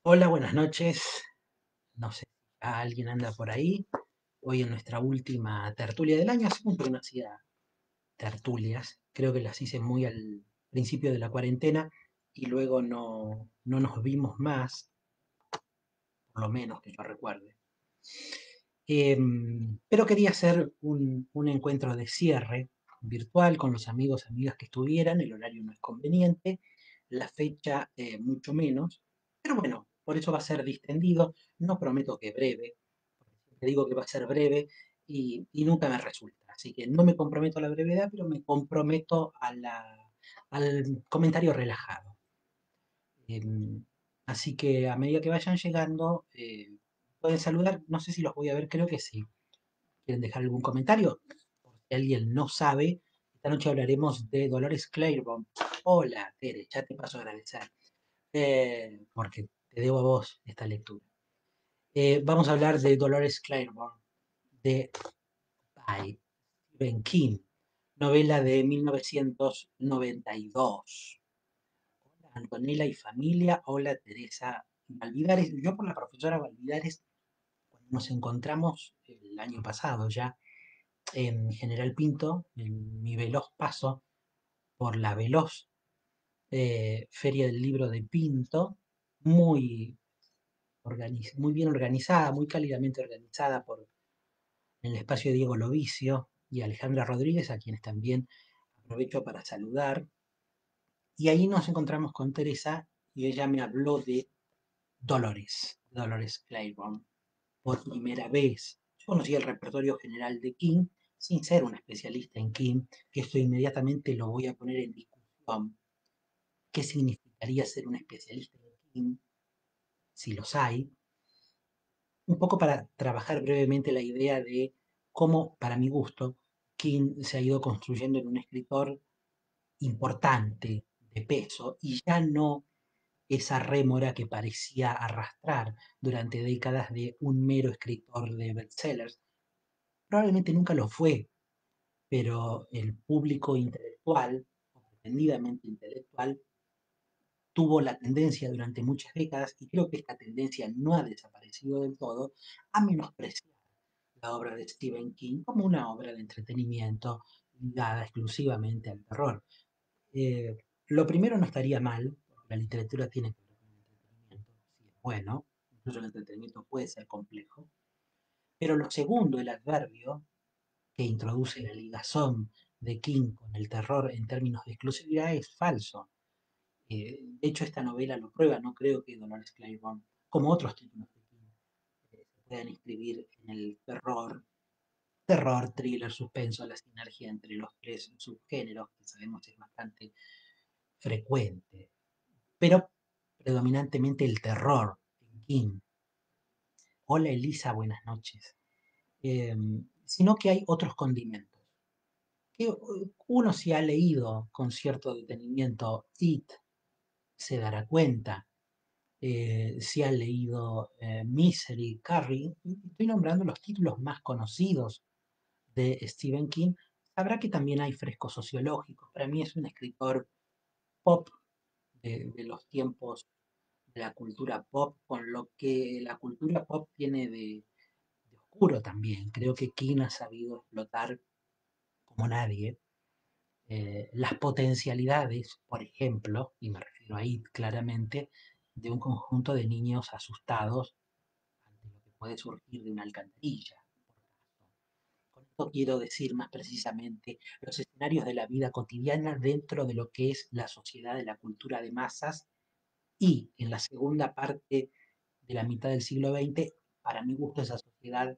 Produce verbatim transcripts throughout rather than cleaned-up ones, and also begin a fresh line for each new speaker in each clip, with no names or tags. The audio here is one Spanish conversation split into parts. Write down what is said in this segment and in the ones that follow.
Hola, buenas noches. No sé si alguien anda por ahí. Hoy en nuestra última tertulia del año, hace mucho que no hacía tertulias. Creo que las hice muy al principio de la cuarentena y luego no, no nos vimos más, por lo menos que yo recuerde. Em, pero quería hacer un, un encuentro de cierre virtual con los amigos, amigas que estuvieran. El horario no es conveniente, la fecha eh, mucho menos. Pero bueno, por eso va a ser distendido. No prometo que breve, te digo que va a ser breve y, y nunca me resulta. Así que no me comprometo a la brevedad, pero me comprometo a la- al comentario relajado. Em, Así que a medida que vayan llegando, eh, pueden saludar. No sé si los voy a ver, creo que sí. ¿Quieren dejar algún comentario? Por si alguien no sabe, esta noche hablaremos de Dolores Claiborne. Hola, Tere, ya te paso a agradecer, eh, porque te debo a vos esta lectura. Eh, vamos a hablar de Dolores Claiborne, de by Stephen King, novela de mil novecientos noventa y dos. Hola, Antonella y familia. Hola, Teresa Valvidares. Yo por la profesora Valvidares, cuando nos encontramos el año pasado ya en General Pinto, en mi veloz paso por la veloz eh, Feria del Libro de Pinto, muy, organiz- muy bien organizada, muy cálidamente organizada por el espacio de Diego Lovicio y Alejandra Rodríguez, a quienes también aprovecho para saludar. Y ahí nos encontramos con Teresa y ella me habló de Dolores, Dolores Claiborne, por primera vez. Yo conocía el repertorio general de King sin ser un especialista en King, que esto inmediatamente lo voy a poner en discusión. ¿Qué significaría ser un especialista en King, si los hay? Un poco para trabajar brevemente la idea de cómo, para mi gusto, King se ha ido construyendo en un escritor importante, de peso, y ya no esa rémora que parecía arrastrar durante décadas de un mero escritor de bestsellers. Probablemente nunca lo fue, pero el público intelectual, o pretendidamente intelectual, tuvo la tendencia durante muchas décadas, y creo que esta tendencia no ha desaparecido del todo, a menospreciar la obra de Stephen King como una obra de entretenimiento ligada exclusivamente al terror. Eh, lo primero no estaría mal, porque la literatura tiene que ver con el entretenimiento, si es bueno, incluso el entretenimiento puede ser complejo, pero lo segundo, el adverbio que introduce la ligazón de King con el terror en términos de exclusividad es falso. Eh, de hecho, esta novela lo prueba. No creo que Dolores Claiborne, como otros títulos de King, eh, se puedan inscribir en el terror, terror, thriller, suspenso, la sinergia entre los tres subgéneros, que sabemos es bastante frecuente, pero predominantemente el terror en King. Hola Elisa, buenas noches. Eh, Sino que hay otros condimentos. Que uh, uno si ha leído con cierto detenimiento It, se dará cuenta. Eh, si ha leído eh, Misery, Carrie, estoy nombrando los títulos más conocidos de Stephen King, sabrá que también hay frescos sociológicos. Para mí es un escritor pop de, de los tiempos de la cultura pop, con lo que la cultura pop tiene de, de oscuro también. Creo que King ha sabido explotar como nadie eh, las potencialidades, por ejemplo, y me refiero ahí claramente, de un conjunto de niños asustados ante lo que puede surgir de una alcantarilla. Con esto quiero decir más precisamente los escenarios de la vida cotidiana dentro de lo que es la sociedad de la cultura de masas y en la segunda parte de la mitad del siglo veinte, para mi gusto, esa sociedad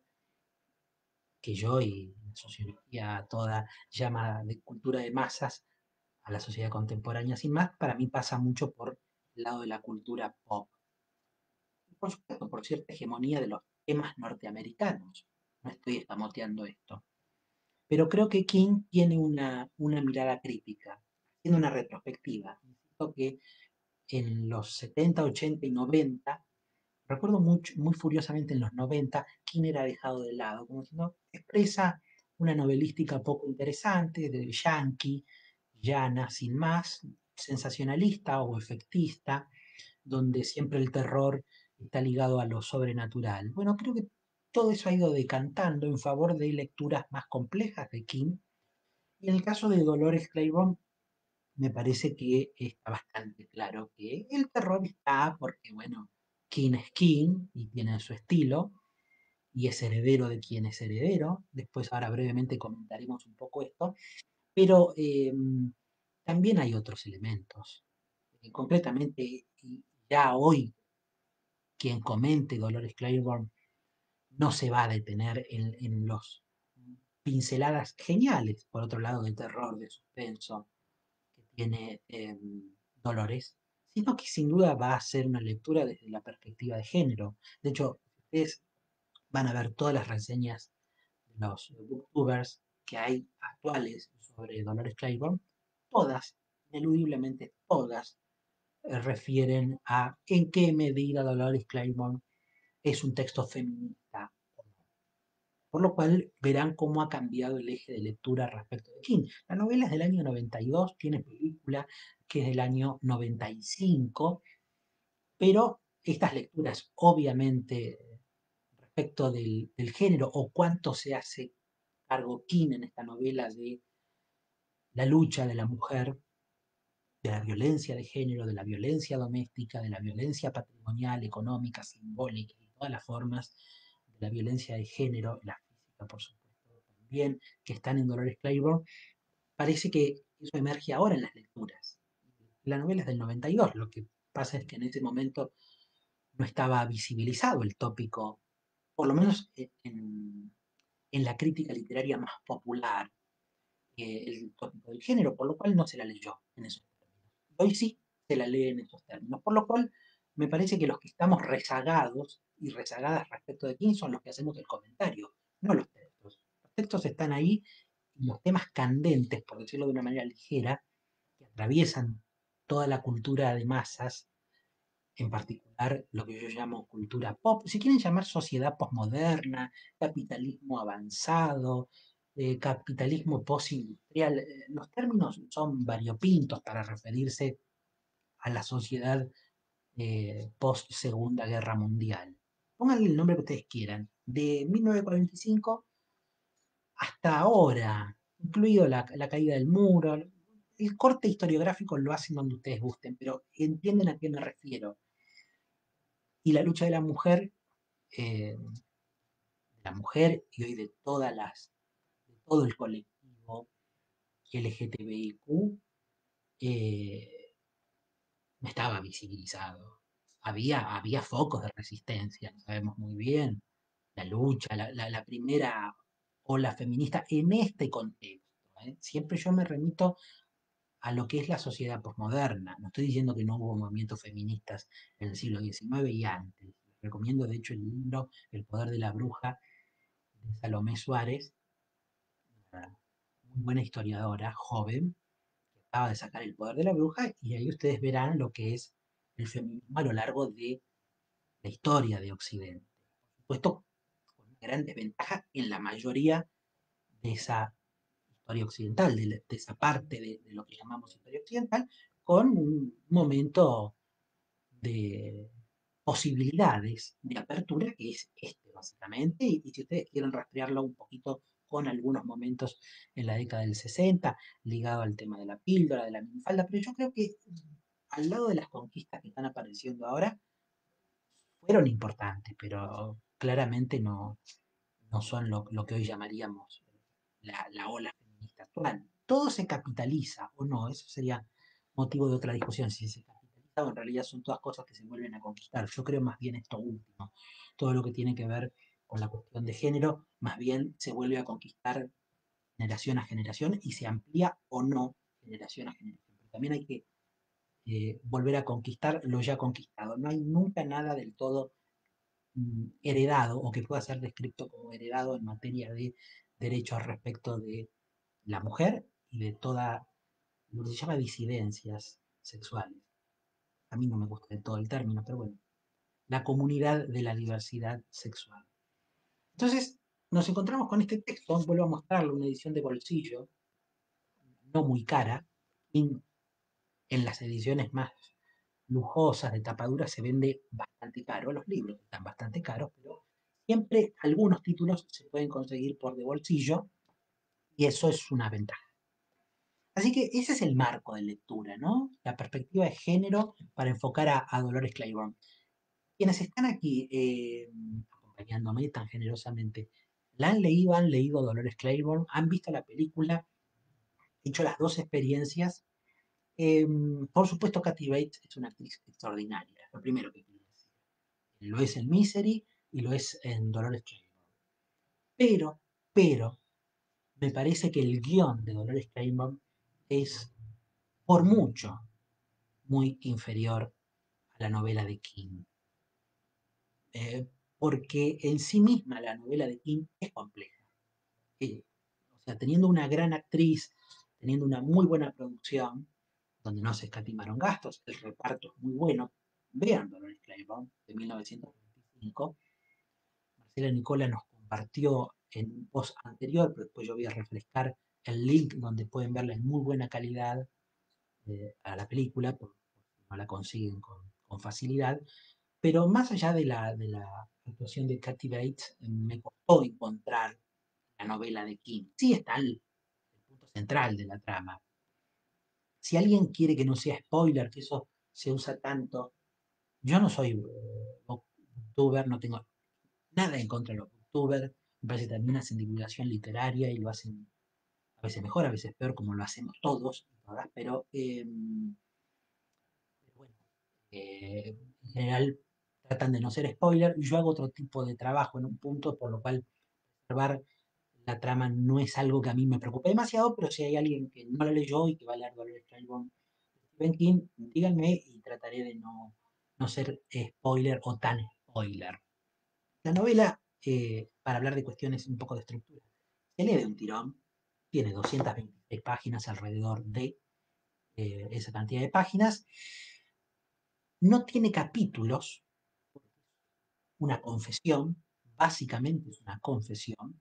que yo y la sociología toda llama de cultura de masas a la sociedad contemporánea sin más, para mí pasa mucho por el lado de la cultura pop. Y por supuesto, por cierta hegemonía de los temas norteamericanos. No estoy escamoteando esto. Pero creo que King tiene una, una mirada crítica, haciendo una retrospectiva. Insisto que en los setenta, ochenta y noventa, recuerdo mucho, muy furiosamente en los noventa, King era dejado de lado, como si no expresa una novelística poco interesante, de yankee, llana, sin más, sensacionalista o efectista, donde siempre el terror está ligado a lo sobrenatural. Bueno, creo que todo eso ha ido decantando en favor de lecturas más complejas de King. Y en el caso de Dolores Claiborne, me parece que está bastante claro que el terror está porque, bueno, King es King y tiene su estilo y es heredero de quien es heredero. Después, ahora brevemente comentaremos un poco esto, pero eh, también hay otros elementos. Eh, concretamente, y ya hoy, quien comente Dolores Claiborne no se va a detener en, en los pinceladas geniales, por otro lado, de terror, de suspenso, que tiene eh, Dolores, sino que sin duda va a ser una lectura desde la perspectiva de género. De hecho, ustedes van a ver todas las reseñas de los booktubers que hay actuales sobre Dolores Claiborne, todas, ineludiblemente todas, eh, refieren a en qué medida Dolores Claiborne es un texto feminista. Por lo cual verán cómo ha cambiado el eje de lectura respecto de King. La novela es del año noventa y dos, tiene película que es del año noventa y cinco, pero estas lecturas, obviamente, respecto del, del género o cuánto se hace cargo King en esta novela de la lucha de la mujer, de la violencia de género, de la violencia doméstica, de la violencia patrimonial, económica, simbólica y todas las formas de la violencia de género, la física, por supuesto, también, que están en Dolores Claiborne, parece que eso emerge ahora en las lecturas. La novela es del noventa y dos, lo que pasa es que en ese momento no estaba visibilizado el tópico, por lo menos en, en la crítica literaria más popular, eh, el tópico del género, por lo cual no se la leyó en esos términos. Hoy sí se la lee en esos términos, por lo cual me parece que los que estamos rezagados y rezagadas respecto de quién son los que hacemos el comentario, no los textos. Los textos están ahí y los temas candentes, por decirlo de una manera ligera, que atraviesan toda la cultura de masas, en particular lo que yo llamo cultura pop, si quieren llamar sociedad posmoderna, capitalismo avanzado, eh, capitalismo postindustrial, eh, los términos son variopintos para referirse a la sociedad eh, post Segunda Guerra Mundial. Pónganle el nombre que ustedes quieran, de mil novecientos cuarenta y cinco hasta ahora, incluido la, la caída del muro. El corte historiográfico lo hacen donde ustedes gusten, pero entienden a qué me refiero. Y la lucha de la mujer, eh, de la mujer y hoy de todas las, de todo el colectivo L G T B I Q, eh, no estaba visibilizado. Había, había focos de resistencia, lo sabemos muy bien. La lucha, la, la, la primera ola feminista en este contexto. ¿eh? Siempre yo me remito a lo que es la sociedad posmoderna. No estoy diciendo que no hubo movimientos feministas en el siglo diecinueve y antes. Les recomiendo, de hecho, el libro El poder de la bruja de Salomé Suárez, una muy buena historiadora, joven, que acaba de sacar El poder de la bruja, y ahí ustedes verán lo que es el feminismo a lo largo de la historia de Occidente. Por supuesto, con una gran desventaja en la mayoría de esa historia occidental, de, la, de esa parte de, de, lo que llamamos historia occidental, con un momento de posibilidades de apertura, que es este básicamente, y, y si ustedes quieren rastrearlo un poquito con algunos momentos en la década del sesenta, ligado al tema de la píldora, de la minifalda, pero yo creo que al lado de las conquistas que están apareciendo ahora, fueron importantes, pero claramente no, no son lo, lo que hoy llamaríamos la, la ola feminista actual. Todo se capitaliza o no, eso sería motivo de otra discusión, si se capitaliza o en realidad son todas cosas que se vuelven a conquistar. Yo creo más bien esto último, todo lo que tiene que ver con la cuestión de género, más bien se vuelve a conquistar generación a generación y se amplía o no generación a generación. Pero también hay que eh, volver a conquistar lo ya conquistado. No hay nunca nada del todo mm, heredado o que pueda ser descrito como heredado en materia de derechos respecto de la mujer y de toda lo que se llama disidencias sexuales. A mí no me gusta del todo el término, pero bueno, la comunidad de la diversidad sexual. Entonces, nos encontramos con este texto, vuelvo a mostrarlo, una edición de bolsillo, no muy cara, en, en las ediciones más lujosas, de tapadura, se vende bastante caro. Los libros están bastante caros, pero siempre algunos títulos se pueden conseguir por de bolsillo y eso es una ventaja. Así que ese es el marco de lectura, ¿no? La perspectiva de género para enfocar a, a Dolores Claiborne. Quienes están aquí eh, acompañándome tan generosamente, ¿la han leído? ¿Han leído Dolores Claiborne? ¿Han visto la película? Hecho las dos experiencias. Eh, por supuesto, Kathy Bates es una actriz extraordinaria, lo primero que quiero decir. Lo es en Misery y lo es en Dolores Claiborne. Pero, pero, me parece que el guión de Dolores Claiborne es, por mucho, muy inferior a la novela de King. Eh, porque en sí misma la novela de King es compleja. Eh, o sea, teniendo una gran actriz, teniendo una muy buena producción, donde no se escatimaron gastos, el reparto es muy bueno. Vean Dolores Claiborne de mil novecientos veinticinco. Marcela Nicola nos compartió en un post anterior, pero después yo voy a refrescar el link donde pueden verla en muy buena calidad eh, a la película, porque no la consiguen con, con facilidad. Pero más allá de la, de la actuación de Kathy Bates, eh, me costó encontrar la novela de King. Sí está el, el punto central de la trama. Si alguien quiere que no sea spoiler, que eso se usa tanto, yo no soy eh, booktuber, no tengo nada en contra de los booktubers, me parece que también hacen divulgación literaria y lo hacen a veces mejor, a veces peor, como lo hacemos todos, ¿verdad? Pero, eh, pero bueno, eh, en general tratan de no ser spoiler. Yo hago otro tipo de trabajo en un punto, por lo cual observar la trama no es algo que a mí me preocupe demasiado, pero si hay alguien que no la leyó y que va a leer Dolores Claiborne de Stephen King, díganme y trataré de no, no ser spoiler o tan spoiler. La novela, eh, para hablar de cuestiones un poco de estructura, se lee de un tirón, tiene doscientas veintiséis páginas alrededor de eh, esa cantidad de páginas, no tiene capítulos, una confesión, básicamente es una confesión,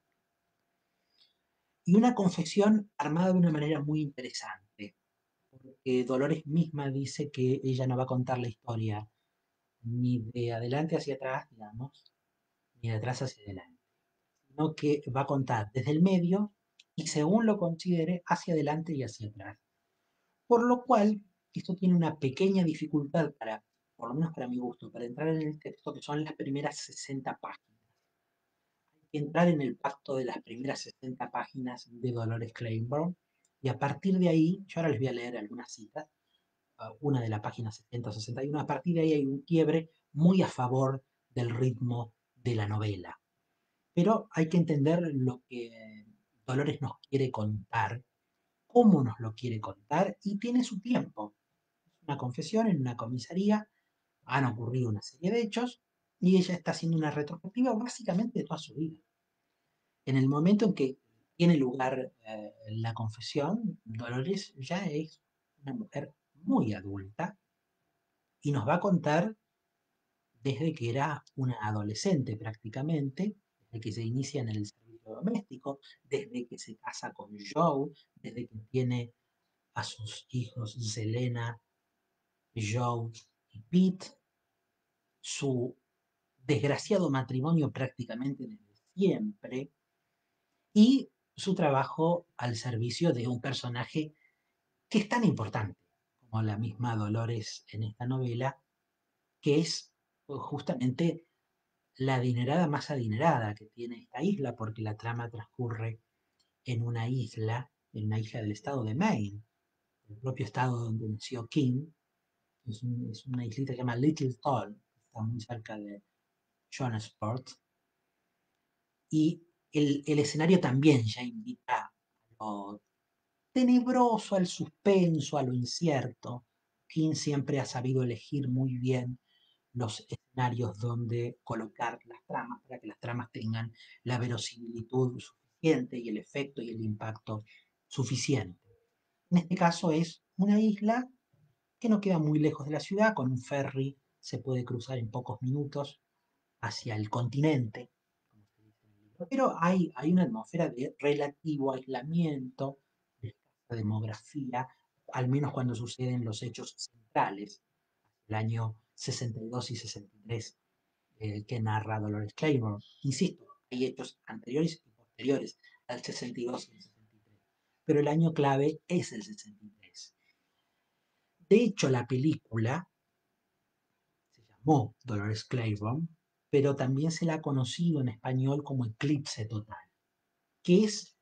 y una confesión armada de una manera muy interesante, porque Dolores misma dice que ella no va a contar la historia ni de adelante hacia atrás, digamos, ni de atrás hacia adelante, sino que va a contar desde el medio y según lo considere hacia adelante y hacia atrás. Por lo cual, esto tiene una pequeña dificultad para, por lo menos para mi gusto, para entrar en el texto, que son las primeras sesenta páginas. Hay que entrar en el pacto de las primeras sesenta páginas de Dolores Claiborne y a partir de ahí, yo ahora les voy a leer algunas citas, uh, una de la página setenta o sesenta y uno, a partir de ahí hay un quiebre muy a favor del ritmo de la novela. Pero hay que entender lo que Dolores nos quiere contar, cómo nos lo quiere contar y tiene su tiempo. Es una confesión en una comisaría, han ocurrido una serie de hechos y ella está haciendo una retrospectiva básicamente de toda su vida. En el momento en que tiene lugar eh, la confesión, Dolores ya es una mujer muy adulta y nos va a contar desde que era una adolescente prácticamente, desde que se inicia en el servicio doméstico, desde que se casa con Joe, desde que tiene a sus hijos Selena, Joe y Pete, su desgraciado matrimonio prácticamente desde siempre y su trabajo al servicio de un personaje que es tan importante como la misma Dolores en esta novela, que es pues, justamente la adinerada más adinerada que tiene esta isla, porque la trama transcurre en una isla, en una isla del estado de Maine, el propio estado donde nació King. Es, un, es una islita que se llama Little Toll, que está muy cerca de Jonesport. Y el, el escenario también ya invita a lo tenebroso, al suspenso, a lo incierto. King siempre ha sabido elegir muy bien los escenarios donde colocar las tramas para que las tramas tengan la verosimilitud suficiente y el efecto y el impacto suficiente. En este caso es una isla que no queda muy lejos de la ciudad, con un ferry se puede cruzar en pocos minutos hacia el continente, como se dice en el libro. Pero hay, hay una atmósfera de relativo aislamiento, de escasa demografía, al menos cuando suceden los hechos centrales. el año sesenta y dos y sesenta y tres, eh, que narra Dolores Claiborne. Insisto, hay hechos anteriores y posteriores al sesenta y dos y al sesenta y tres, pero el año clave es el sesenta y tres. De hecho, la película se llamó Dolores Claiborne, pero también se la ha conocido en español como Eclipse Total, que es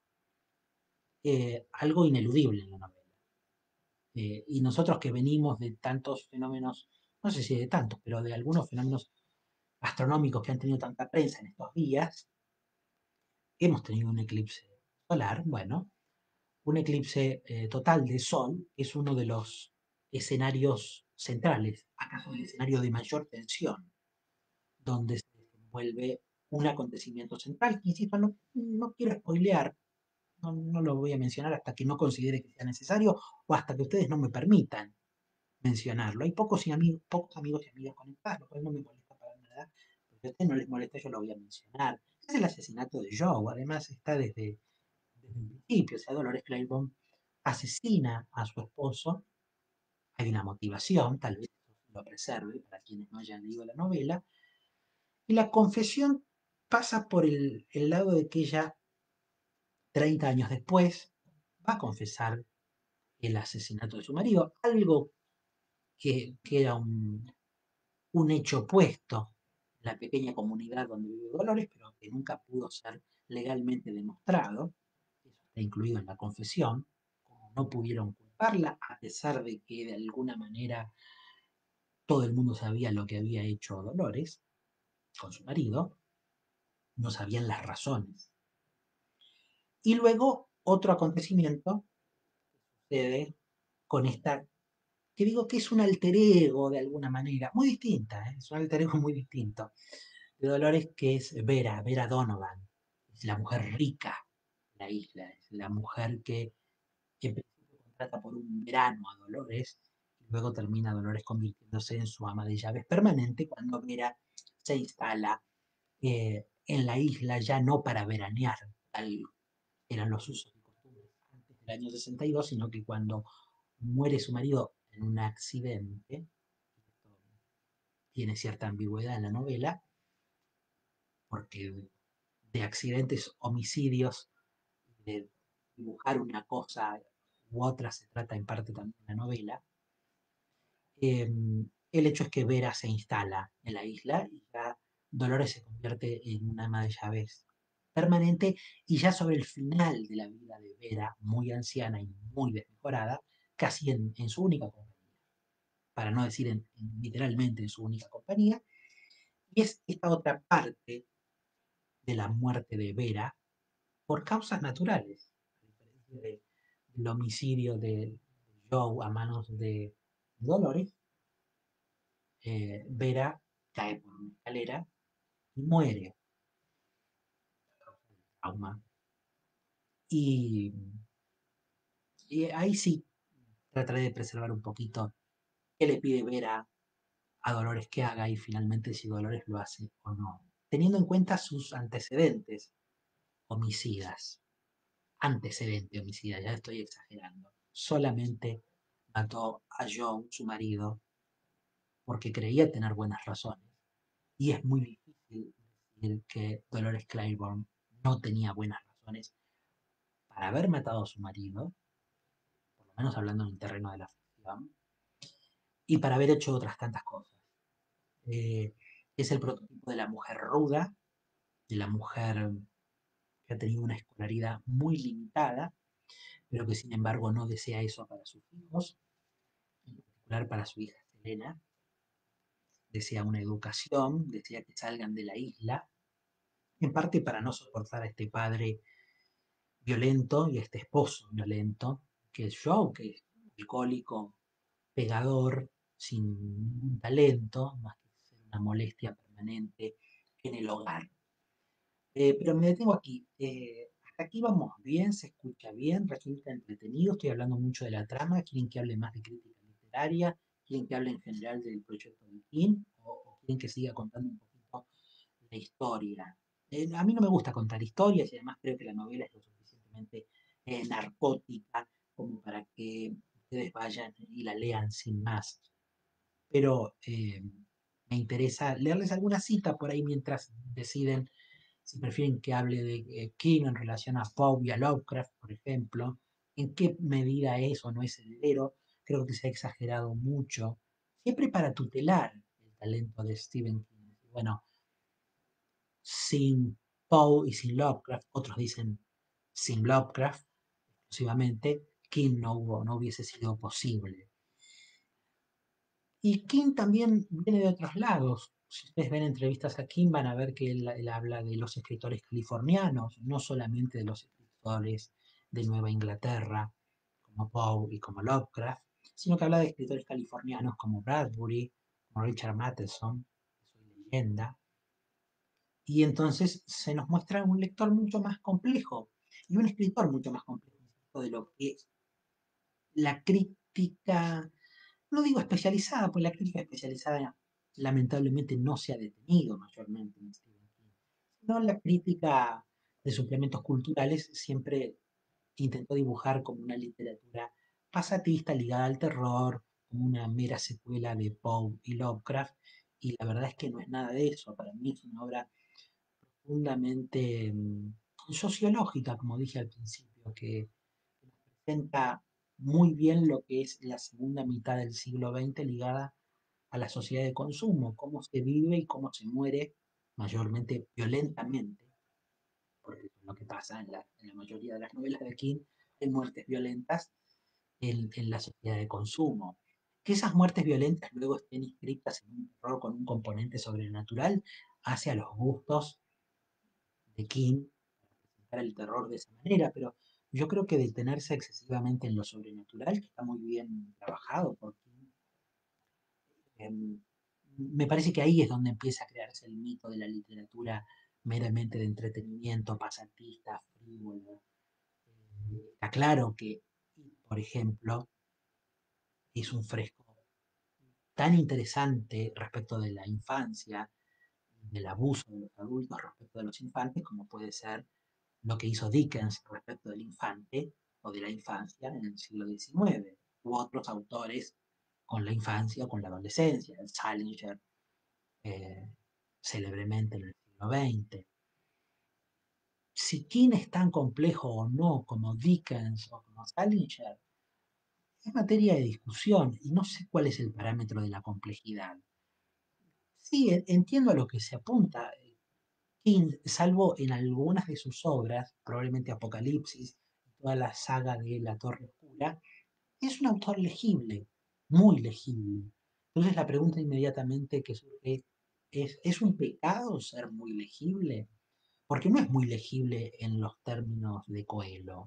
eh, algo ineludible en la novela. Eh, y nosotros que venimos de tantos fenómenos, no sé si de tantos, pero de algunos fenómenos astronómicos que han tenido tanta prensa en estos días, hemos tenido un eclipse solar. Bueno, un eclipse eh, total de Sol es uno de los escenarios centrales, acaso el escenario de mayor tensión, donde se desenvuelve un acontecimiento central, que insisto, no, no quiero spoilear, no, no lo voy a mencionar hasta que no considere que sea necesario o hasta que ustedes no me permitan mencionarlo. Hay pocos, y amigos, pocos amigos y amigas conectados, lo cual no me molesta para nada, porque si a ustedes no les molesta, yo lo voy a mencionar. Es el asesinato de Joe, además está desde, desde el principio, o sea, Dolores Claiborne asesina a su esposo, hay una motivación, tal vez lo preserve para quienes no hayan leído la novela, y la confesión pasa por el, el lado de que ella, treinta años después, va a confesar el asesinato de su marido, algo que, que era un, un hecho opuesto en la pequeña comunidad donde vive Dolores, pero que nunca pudo ser legalmente demostrado. Eso está incluido en la confesión, como no pudieron culparla, a pesar de que de alguna manera todo el mundo sabía lo que había hecho Dolores con su marido, no sabían las razones. Y luego otro acontecimiento sucede con esta, que digo que es un alter ego de alguna manera, muy distinta, ¿eh? Es un alter ego muy distinto, de Dolores, que es Vera, Vera Donovan. Es la mujer rica de la isla, es la mujer que en principio contrata por un verano a Dolores y luego termina Dolores convirtiéndose en su ama de llaves permanente cuando Vera se instala eh, en la isla ya no para veranear, tal eran los usos y costumbres antes del año sesenta y dos, sino que cuando muere su marido en un accidente, tiene cierta ambigüedad en la novela, porque de accidentes, homicidios, de dibujar una cosa u otra se trata en parte también de la novela. Eh, el hecho es que Vera se instala en la isla y ya Dolores se convierte en una ama de llaves permanente, y ya sobre el final de la vida de Vera, muy anciana y muy desmejorada, casi en, en su única compañía, para no decir en, en, literalmente en su única compañía, y es esta otra parte de la muerte de Vera por causas naturales, a diferencia de, del homicidio de Joe a manos de Dolores. eh, Vera cae por una escalera y muere a causa del trauma. Y, y ahí sí trataré de preservar un poquito qué le pide Vera a Dolores que haga y finalmente si Dolores lo hace o no, teniendo en cuenta sus antecedentes homicidas. Antecedente homicida, ya estoy exagerando. Solamente mató a Joe, su marido, porque creía tener buenas razones. Y es muy difícil decir que Dolores Claiborne no tenía buenas razones para haber matado a su marido, por lo menos hablando en el terreno de la ficción, y para haber hecho otras tantas cosas. Eh, es el prototipo de la mujer ruda, de la mujer que ha tenido una escolaridad muy limitada, pero que sin embargo no desea eso para sus hijos, en particular para su hija Selena. Desea una educación, desea que salgan de la isla, en parte para no soportar a este padre violento y a este esposo violento, que es Joe, que es alcohólico, pegador, sin ningún talento, más que ser una molestia permanente en el hogar. Eh, pero me detengo aquí. Eh, hasta aquí vamos bien, se escucha bien, resulta entretenido. Estoy hablando mucho de la trama. ¿Quieren que hable más de crítica literaria? ¿Quieren que hable en general del proyecto de King? ¿O, o quieren que siga contando un poquito la historia? Eh, a mí no me gusta contar historias y además creo que la novela es lo suficientemente eh, narcótica como para que ustedes vayan y la lean sin más. pero eh, me interesa leerles alguna cita por ahí mientras deciden si prefieren que hable de eh, King en relación a Poe y a Lovecraft, por ejemplo, en qué medida es o no es heredero. Creo que se ha exagerado mucho, siempre para tutelar el talento de Stephen King. Bueno, sin Poe y sin Lovecraft, otros dicen sin Lovecraft, exclusivamente, King no, hubo, no hubiese sido posible. Y King también viene de otros lados. Si ustedes ven entrevistas a King, van a ver que él, él habla de los escritores californianos, no solamente de los escritores de Nueva Inglaterra, como Poe y como Lovecraft, sino que habla de escritores californianos como Bradbury, como Richard Matheson, Soy Leyenda, y entonces se nos muestra un lector mucho más complejo y un escritor mucho más complejo de lo que la crítica, no digo especializada, pues la crítica especializada lamentablemente no se ha detenido mayormente en Stephen King, sino la crítica de suplementos culturales siempre intentó dibujar como una literatura pasatista ligada al terror, como una mera secuela de Poe y Lovecraft, y la verdad es que no es nada de eso. Para mí es una obra profundamente mm, sociológica, como dije al principio, que nos presenta muy bien lo que es la segunda mitad del siglo veinte ligada a la sociedad de consumo, cómo se vive y cómo se muere, mayormente violentamente, porque es lo que pasa en la, en la mayoría de las novelas de King, hay muertes violentas en, en la sociedad de consumo. Que esas muertes violentas luego estén inscritas en un terror con un componente sobrenatural hacia los gustos de King para el terror de esa manera, pero yo creo que detenerse excesivamente en lo sobrenatural, que está muy bien trabajado por King, em, me parece que ahí es donde empieza a crearse el mito de la literatura meramente de entretenimiento, pasatista, frívola. Eh, está claro que, por ejemplo, es un fresco tan interesante respecto de la infancia, del abuso de los adultos respecto de los infantes, como puede ser lo que hizo Dickens respecto del infante o de la infancia en el siglo diecinueve, u otros autores con la infancia o con la adolescencia, el Salinger, eh, célebremente en el siglo veinte. Si King es tan complejo o no como Dickens o como Salinger, es materia de discusión y no sé cuál es el parámetro de la complejidad. Sí, entiendo a lo que se apunta. King, salvo en algunas de sus obras, probablemente Apocalipsis, toda la saga de La Torre Oscura, es un autor legible, muy legible. Entonces la pregunta inmediatamente que surge es, ¿es un pecado ser muy legible? Porque no es muy legible en los términos de Coelho.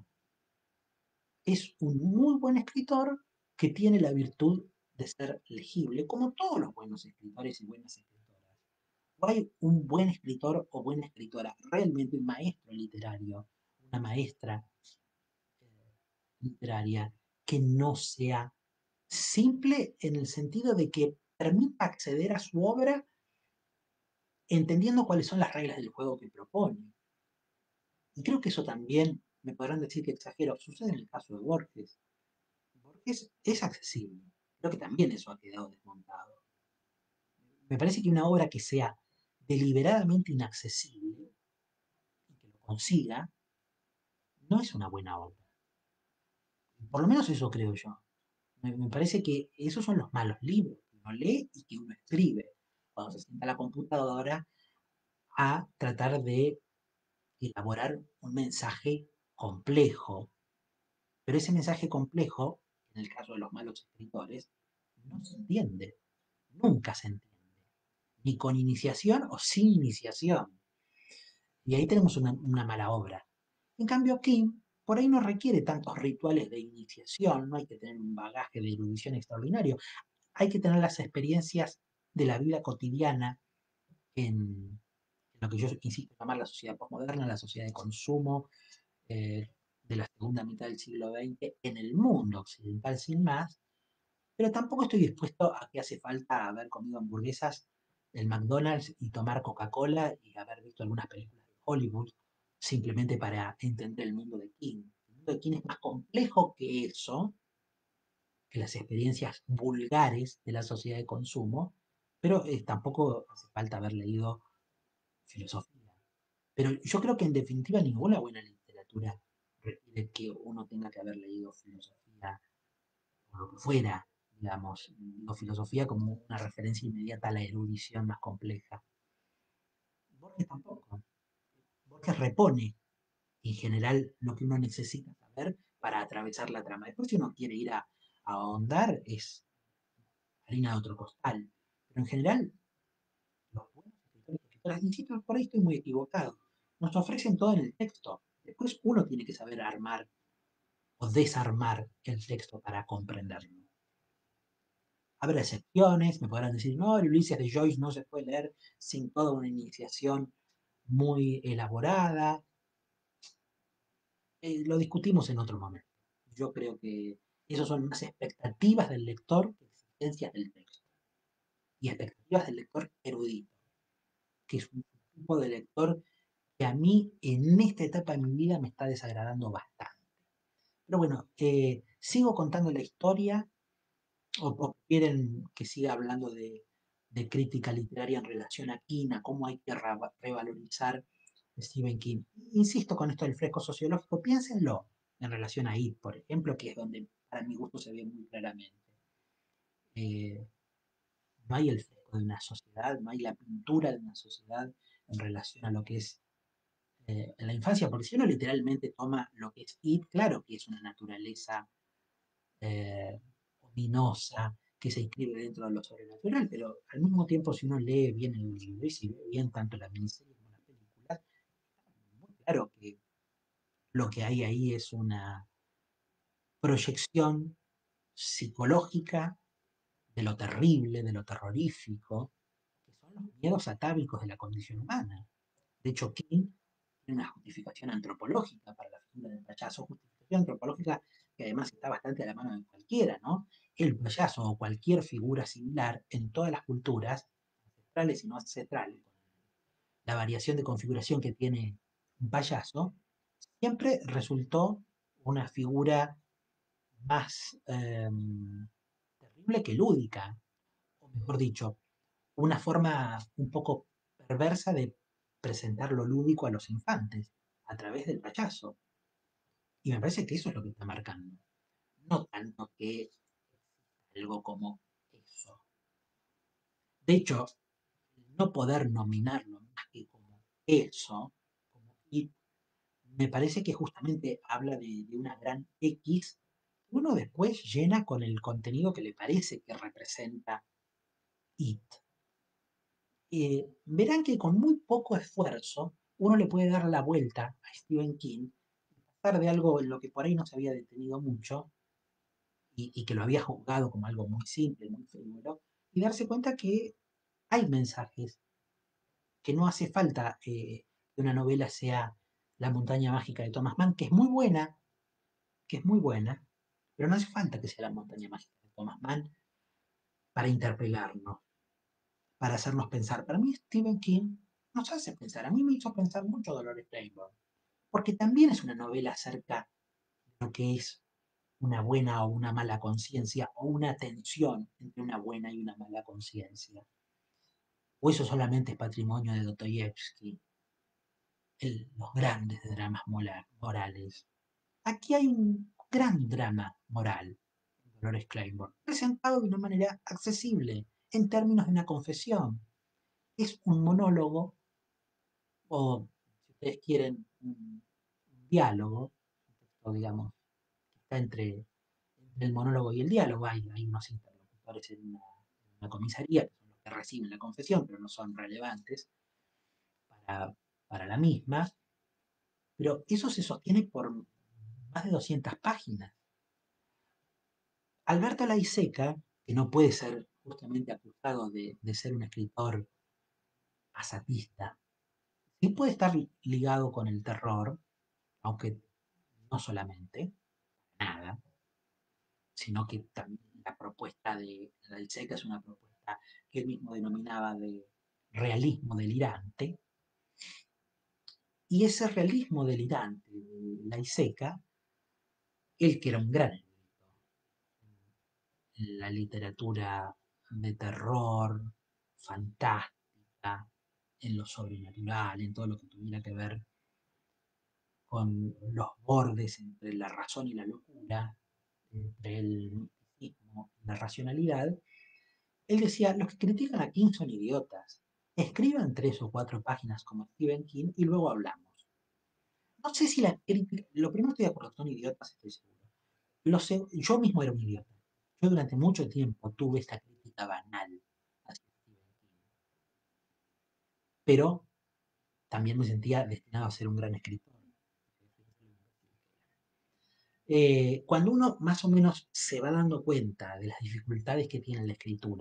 Es un muy buen escritor que tiene la virtud de ser legible, como todos los buenos escritores y buenas escritoras. O hay un buen escritor o buena escritora, realmente un maestro literario, una maestra eh, literaria, que no sea simple en el sentido de que permita acceder a su obra entendiendo cuáles son las reglas del juego que propone. Y creo que eso también, me podrán decir que exagero, sucede en el caso de Borges. Borges es accesible. Creo que también eso ha quedado desmontado. Me parece que una obra que sea deliberadamente inaccesible y que lo consiga, no es una buena obra. Por lo menos eso creo yo. Me, me parece que esos son los malos libros, que uno lee y que uno escribe. Cuando se sienta a la computadora a tratar de elaborar un mensaje complejo. Pero ese mensaje complejo, en el caso de los malos escritores, no se entiende. Nunca se entiende. Ni con iniciación o sin iniciación. Y ahí tenemos una, una mala obra. En cambio, King por ahí no requiere tantos rituales de iniciación, no hay que tener un bagaje de erudición extraordinario, hay que tener las experiencias de la vida cotidiana en, en lo que yo insisto en llamar la sociedad postmoderna, la sociedad de consumo eh, de la segunda mitad del siglo veinte en el mundo occidental sin más, pero tampoco estoy dispuesto a que hace falta haber comido hamburguesas del McDonald's y tomar Coca-Cola y haber visto algunas películas de Hollywood simplemente para entender el mundo de King. El mundo de King es más complejo que eso que las experiencias vulgares de la sociedad de consumo, pero eh, tampoco hace falta haber leído filosofía. Pero yo creo que en definitiva ninguna buena literatura requiere que uno tenga que haber leído filosofía o lo que fuera, digamos, digo filosofía como una referencia inmediata a la erudición más compleja. Borges tampoco. Borges repone en general lo que uno necesita saber para atravesar la trama. Después si uno quiere ir a, a ahondar es harina de otro costal. Pero en general los buenos escritores y escritoras, insisto, por ahí estoy muy equivocado, nos ofrecen todo en el texto. Después uno tiene que saber armar o desarmar el texto para comprenderlo. Habrá excepciones, me podrán decir, no, el Ulises de Joyce no se puede leer sin toda una iniciación muy elaborada. Eh, lo discutimos en otro momento. Yo creo que esos son más expectativas del lector que exigencias del texto. Y expectativas del lector erudito, que es un tipo de lector que a mí en esta etapa de mi vida me está desagradando bastante. Pero bueno, eh, sigo contando la historia o, o quieren que siga hablando de, de crítica literaria en relación a King, a cómo hay que revalorizar Stephen King. Insisto con esto del fresco sociológico, piénsenlo en relación a It, por ejemplo, que es donde para mi gusto se ve muy claramente. Eh, no hay el fresco de una sociedad, no hay la pintura de una sociedad en relación a lo que es eh, la infancia, porque si uno literalmente toma lo que es It, claro que es una naturaleza eh, ominosa que se inscribe dentro de lo sobrenatural, pero al mismo tiempo si uno lee bien el libro y si ve bien tanto la miniserie como las películas, muy claro que lo que hay ahí es una proyección psicológica de lo terrible, de lo terrorífico, que son los miedos atávicos de la condición humana. De hecho, King tiene una justificación antropológica para la figura del payaso, justificación antropológica que además está bastante a la mano de cualquiera, ¿no? El payaso o cualquier figura similar en todas las culturas, ancestrales y no ancestrales, la variación de configuración que tiene un payaso, siempre resultó una figura más eh, terrible que lúdica, o mejor dicho, una forma un poco perversa de presentar lo lúdico a los infantes a través del payaso. Y me parece que eso es lo que está marcando. No tanto que algo como eso. De hecho, no poder nominarlo más que como eso, como It, me parece que justamente habla de, de una gran X que uno después llena con el contenido que le parece que representa It. Eh, verán que con muy poco esfuerzo uno le puede dar la vuelta a Stephen King, pasar de algo en lo que por ahí no se había detenido mucho y, y que lo había juzgado como algo muy simple, muy frívolo, y darse cuenta que hay mensajes, que no hace falta eh, que una novela sea La montaña mágica de Thomas Mann, que es muy buena, que es muy buena, pero no hace falta que sea La montaña mágica de Thomas Mann para interpelarnos, para hacernos pensar. Para mí Stephen King nos hace pensar, a mí me hizo pensar mucho Dolores Claiborne, porque también es una novela acerca de lo que es una buena o una mala conciencia, o una tensión entre una buena y una mala conciencia. O eso solamente es patrimonio de Dostoyevsky, el- los grandes dramas morales. Aquí hay un gran drama moral en Dolores Claiborne, presentado de una manera accesible, en términos de una confesión. Es un monólogo, o si ustedes quieren, un, un diálogo, o digamos, que está entre, entre el monólogo y el diálogo. Hay, hay unos interlocutores en una, en una comisaría que son los que reciben la confesión, pero no son relevantes para, para la misma. Pero eso se sostiene por más de doscientas páginas. Alberto Laiseca, que no puede ser justamente acusado de, de ser un escritor pasatista, sí puede estar ligado con el terror, aunque no solamente, nada, sino que también la propuesta de Laiseca es una propuesta que él mismo denominaba de realismo delirante, y ese realismo delirante de Laiseca, él que era un gran erudito, en la literatura de terror, fantástica, en lo sobrenatural, en todo lo que tuviera que ver con los bordes entre la razón y la locura, entre el misticismo y la racionalidad. Él decía, los que critican a King son idiotas. Escriban tres o cuatro páginas como Stephen King y luego hablamos. No sé si la crítica, lo primero estoy de acuerdo, son idiotas, estoy seguro. Lo sé, yo mismo era un idiota. Yo durante mucho tiempo tuve esta crítica banal hacia Stephen King, pero también me sentía destinado a ser un gran escritor. Eh, cuando uno más o menos se va dando cuenta de las dificultades que tiene la escritura,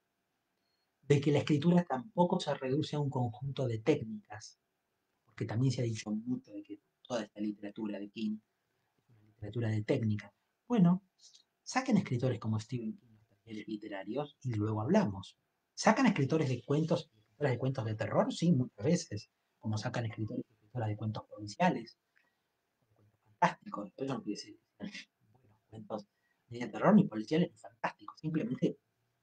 de que la escritura tampoco se reduce a un conjunto de técnicas, porque también se ha dicho mucho de que toda esta literatura de King es una literatura de técnica. Bueno, saquen escritores como Stephen King los talleres literarios y luego hablamos. ¿Sacan escritores de cuentos, escritoras de cuentos de terror? Sí, muchas veces. Como sacan escritores y escritoras de cuentos provinciales, cuentos fantásticos. Eso no quiere decir que sean buenos cuentos ni de terror, ni policiales, ni fantásticos. Simplemente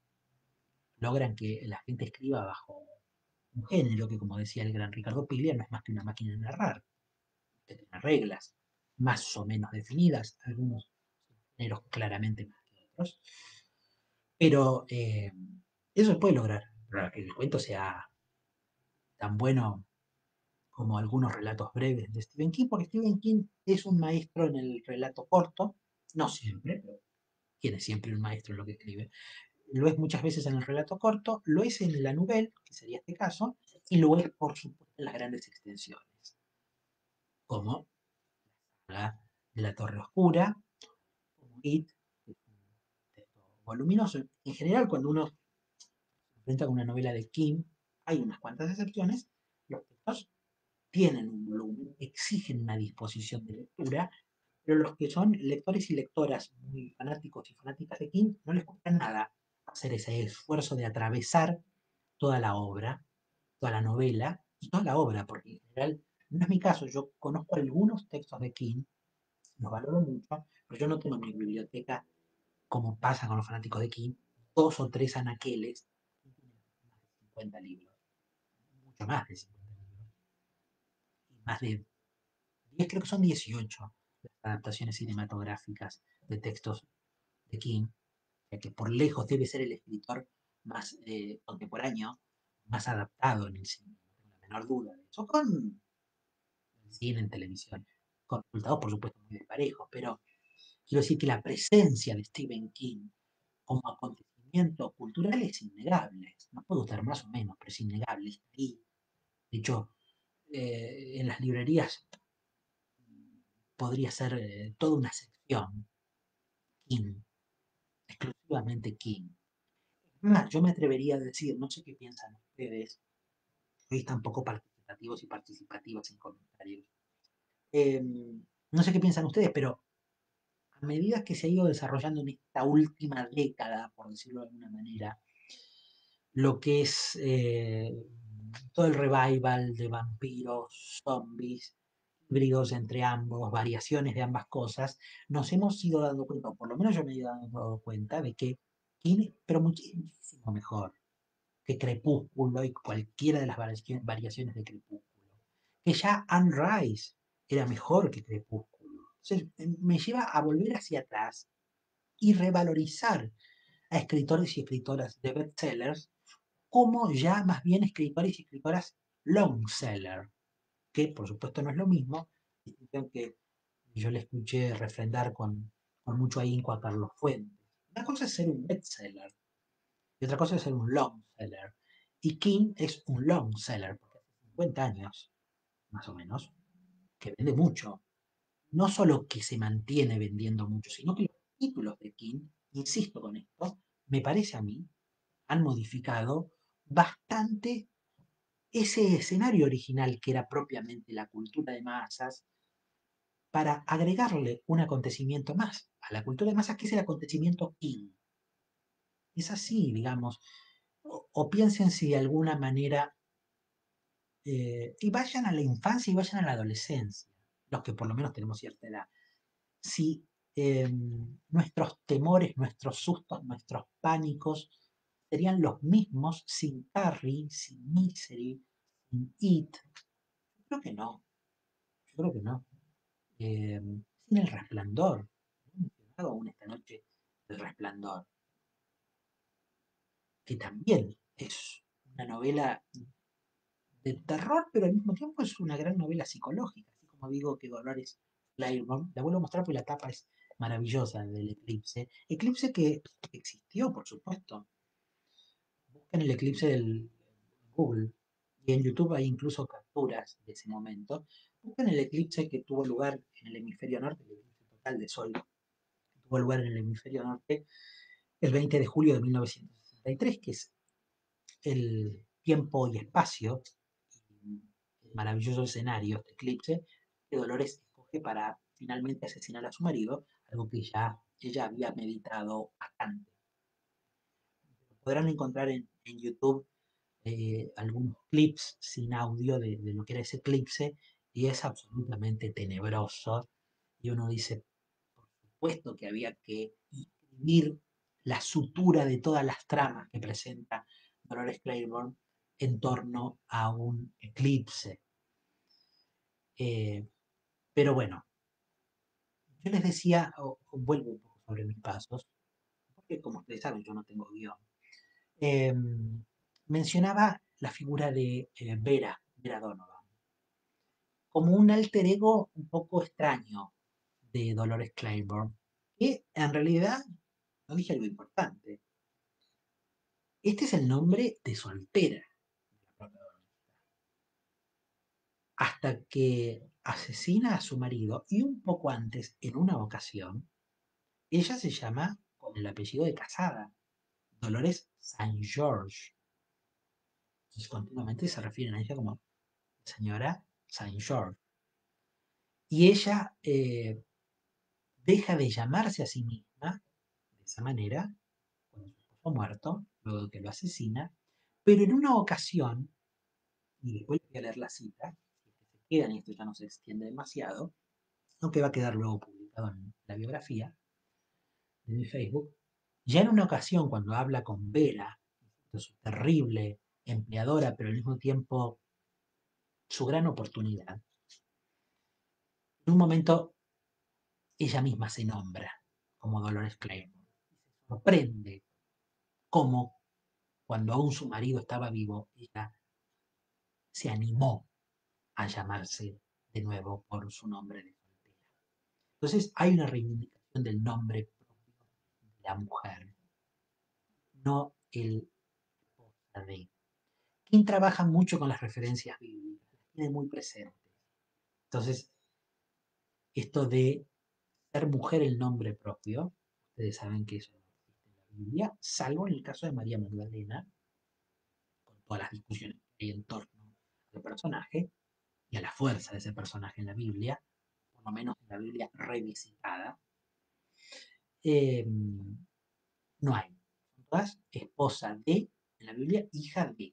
logran que la gente escriba bajo un género que, como decía el gran Ricardo Piglia, no es más que una máquina de narrar, que tiene reglas más o menos definidas, algunos géneros claramente más que otros, pero eh, eso se puede lograr, para que el cuento sea tan bueno como algunos relatos breves de Stephen King, porque Stephen King es un maestro en el relato corto, no siempre, pero tiene siempre un maestro en lo que escribe. Lo es muchas veces en el relato corto, lo es en la novela, que sería este caso, y lo es, por supuesto, en las grandes extensiones, como la de la Torre Oscura, como It, que es un texto voluminoso. En general, cuando uno se enfrenta con una novela de King, hay unas cuantas excepciones, los textos tienen un volumen, exigen una disposición de lectura, pero los que son lectores y lectoras muy fanáticos y fanáticas de King, no les cuesta nada hacer ese esfuerzo de atravesar toda la obra, toda la novela y toda la obra, porque en general no es mi caso, yo conozco algunos textos de King, los valoro mucho, pero yo no tengo en mi biblioteca, como pasa con los fanáticos de King, dos o tres anaqueles, cincuenta libros, mucho más de cincuenta libros, y más de diez, creo que son dieciocho las adaptaciones cinematográficas de textos de King, ya que por lejos debe ser el escritor más eh, contemporáneo, más adaptado en el cine, no tengo la menor duda de eso, con el cine en televisión, con resultados por supuesto muy desparejos, pero quiero decir que la presencia de Stephen King como acontecimiento cultural es innegable. Nos puede gustar más o menos, pero es innegable. Está ahí. De hecho, eh, en las librerías podría ser eh, toda una sección King, exclusivamente King. Más, yo me atrevería a decir, no sé qué piensan ustedes, hoy están poco participativos y participativas en comentarios. Eh, no sé qué piensan ustedes, pero a medida que se ha ido desarrollando en esta última década, por decirlo de alguna manera, lo que es eh, todo el revival de vampiros, zombies, híbridos entre ambos, variaciones de ambas cosas, nos hemos ido dando cuenta, o por lo menos yo me he ido dando cuenta, de que tiene, pero muchísimo mejor que Crepúsculo y cualquiera de las variaciones de Crepúsculo. Que ya Anne Rice era mejor que Crepúsculo. Entonces, me lleva a volver hacia atrás y revalorizar a escritores y escritoras de bestsellers como ya más bien escritores y escritoras long seller, que por supuesto no es lo mismo, distinción que yo le escuché refrendar con, con mucho ahínco a Carlos Fuentes. Una cosa es ser un bestseller y otra cosa es ser un long seller. Y King es un long seller, porque hace cincuenta años, más o menos, que vende mucho. No solo que se mantiene vendiendo mucho, sino que los títulos de King, insisto con esto, me parece a mí, han modificado bastante ese escenario original que era propiamente la cultura de masas para agregarle un acontecimiento más a la cultura de masas que es el acontecimiento King. Es así, digamos. O, o piensen si de alguna manera, eh, y vayan a la infancia y vayan a la adolescencia, los que por lo menos tenemos cierta edad, si eh, nuestros temores, nuestros sustos, nuestros pánicos serían los mismos sin Carrie, sin Misery, sin It. Yo creo que no, yo creo que no. Eh, sin El Resplandor. No he mencionado aún esta noche El Resplandor, que también es una novela de terror, pero al mismo tiempo es una gran novela psicológica, así como digo que Dolores Claiborne, la vuelvo a mostrar porque la tapa es maravillosa del Eclipse, Eclipse que existió, por supuesto. Busquen el eclipse del Google y en YouTube hay incluso capturas de ese momento. Busquen el eclipse que tuvo lugar en el hemisferio norte, el eclipse total de Sol, que tuvo lugar en el hemisferio norte el veinte de julio de mil novecientos sesenta y tres, que es el tiempo y espacio, el maravilloso escenario, este eclipse, que Dolores escoge para finalmente asesinar a su marido, algo que ya ella había meditado bastante. Podrán encontrar en, en YouTube eh, algunos clips sin audio de, de lo que era ese eclipse y es absolutamente tenebroso. Y uno dice, por supuesto que había que escribir la sutura de todas las tramas que presenta Dolores Claiborne en torno a un eclipse. Eh, pero bueno, yo les decía, o, o vuelvo un poco sobre mis pasos, porque como ustedes saben, yo no tengo guión. Eh, mencionaba la figura de eh, Vera, Vera Donovan, como un alter ego un poco extraño de Dolores Claiborne, que en realidad, no dije algo importante, este es el nombre de soltera, hasta que asesina a su marido y un poco antes, en una ocasión, ella se llama con el apellido de casada, Dolores Saint George. Entonces continuamente se refieren a ella como señora Saint George. Y ella eh, deja de llamarse a sí misma de esa manera, con su esposo muerto, luego de que lo asesina, pero en una ocasión, y después voy a leer la cita, si se quedan y esto ya no se extiende demasiado, aunque va a quedar luego publicado en la biografía de mi Facebook, ya en una ocasión cuando habla con Vera, su terrible empleadora, pero al mismo tiempo su gran oportunidad, en un momento ella misma se nombra como Dolores Claiborne. Se sorprende cómo, cuando aún su marido estaba vivo, ella se animó a llamarse de nuevo por su nombre de soltera. Entonces hay una reivindicación del nombre propio de la mujer, no el esposa de. King trabaja mucho con las referencias bíblicas, las tiene muy presentes. Entonces, esto de ser mujer el nombre propio, ustedes saben que eso no existe en la Biblia, salvo en el caso de María Magdalena, con todas las discusiones que hay en torno al personaje y a la fuerza de ese personaje en la Biblia, por lo menos en la Biblia revisitada, eh, no hay. Son todas esposa de, en la Biblia, hija de.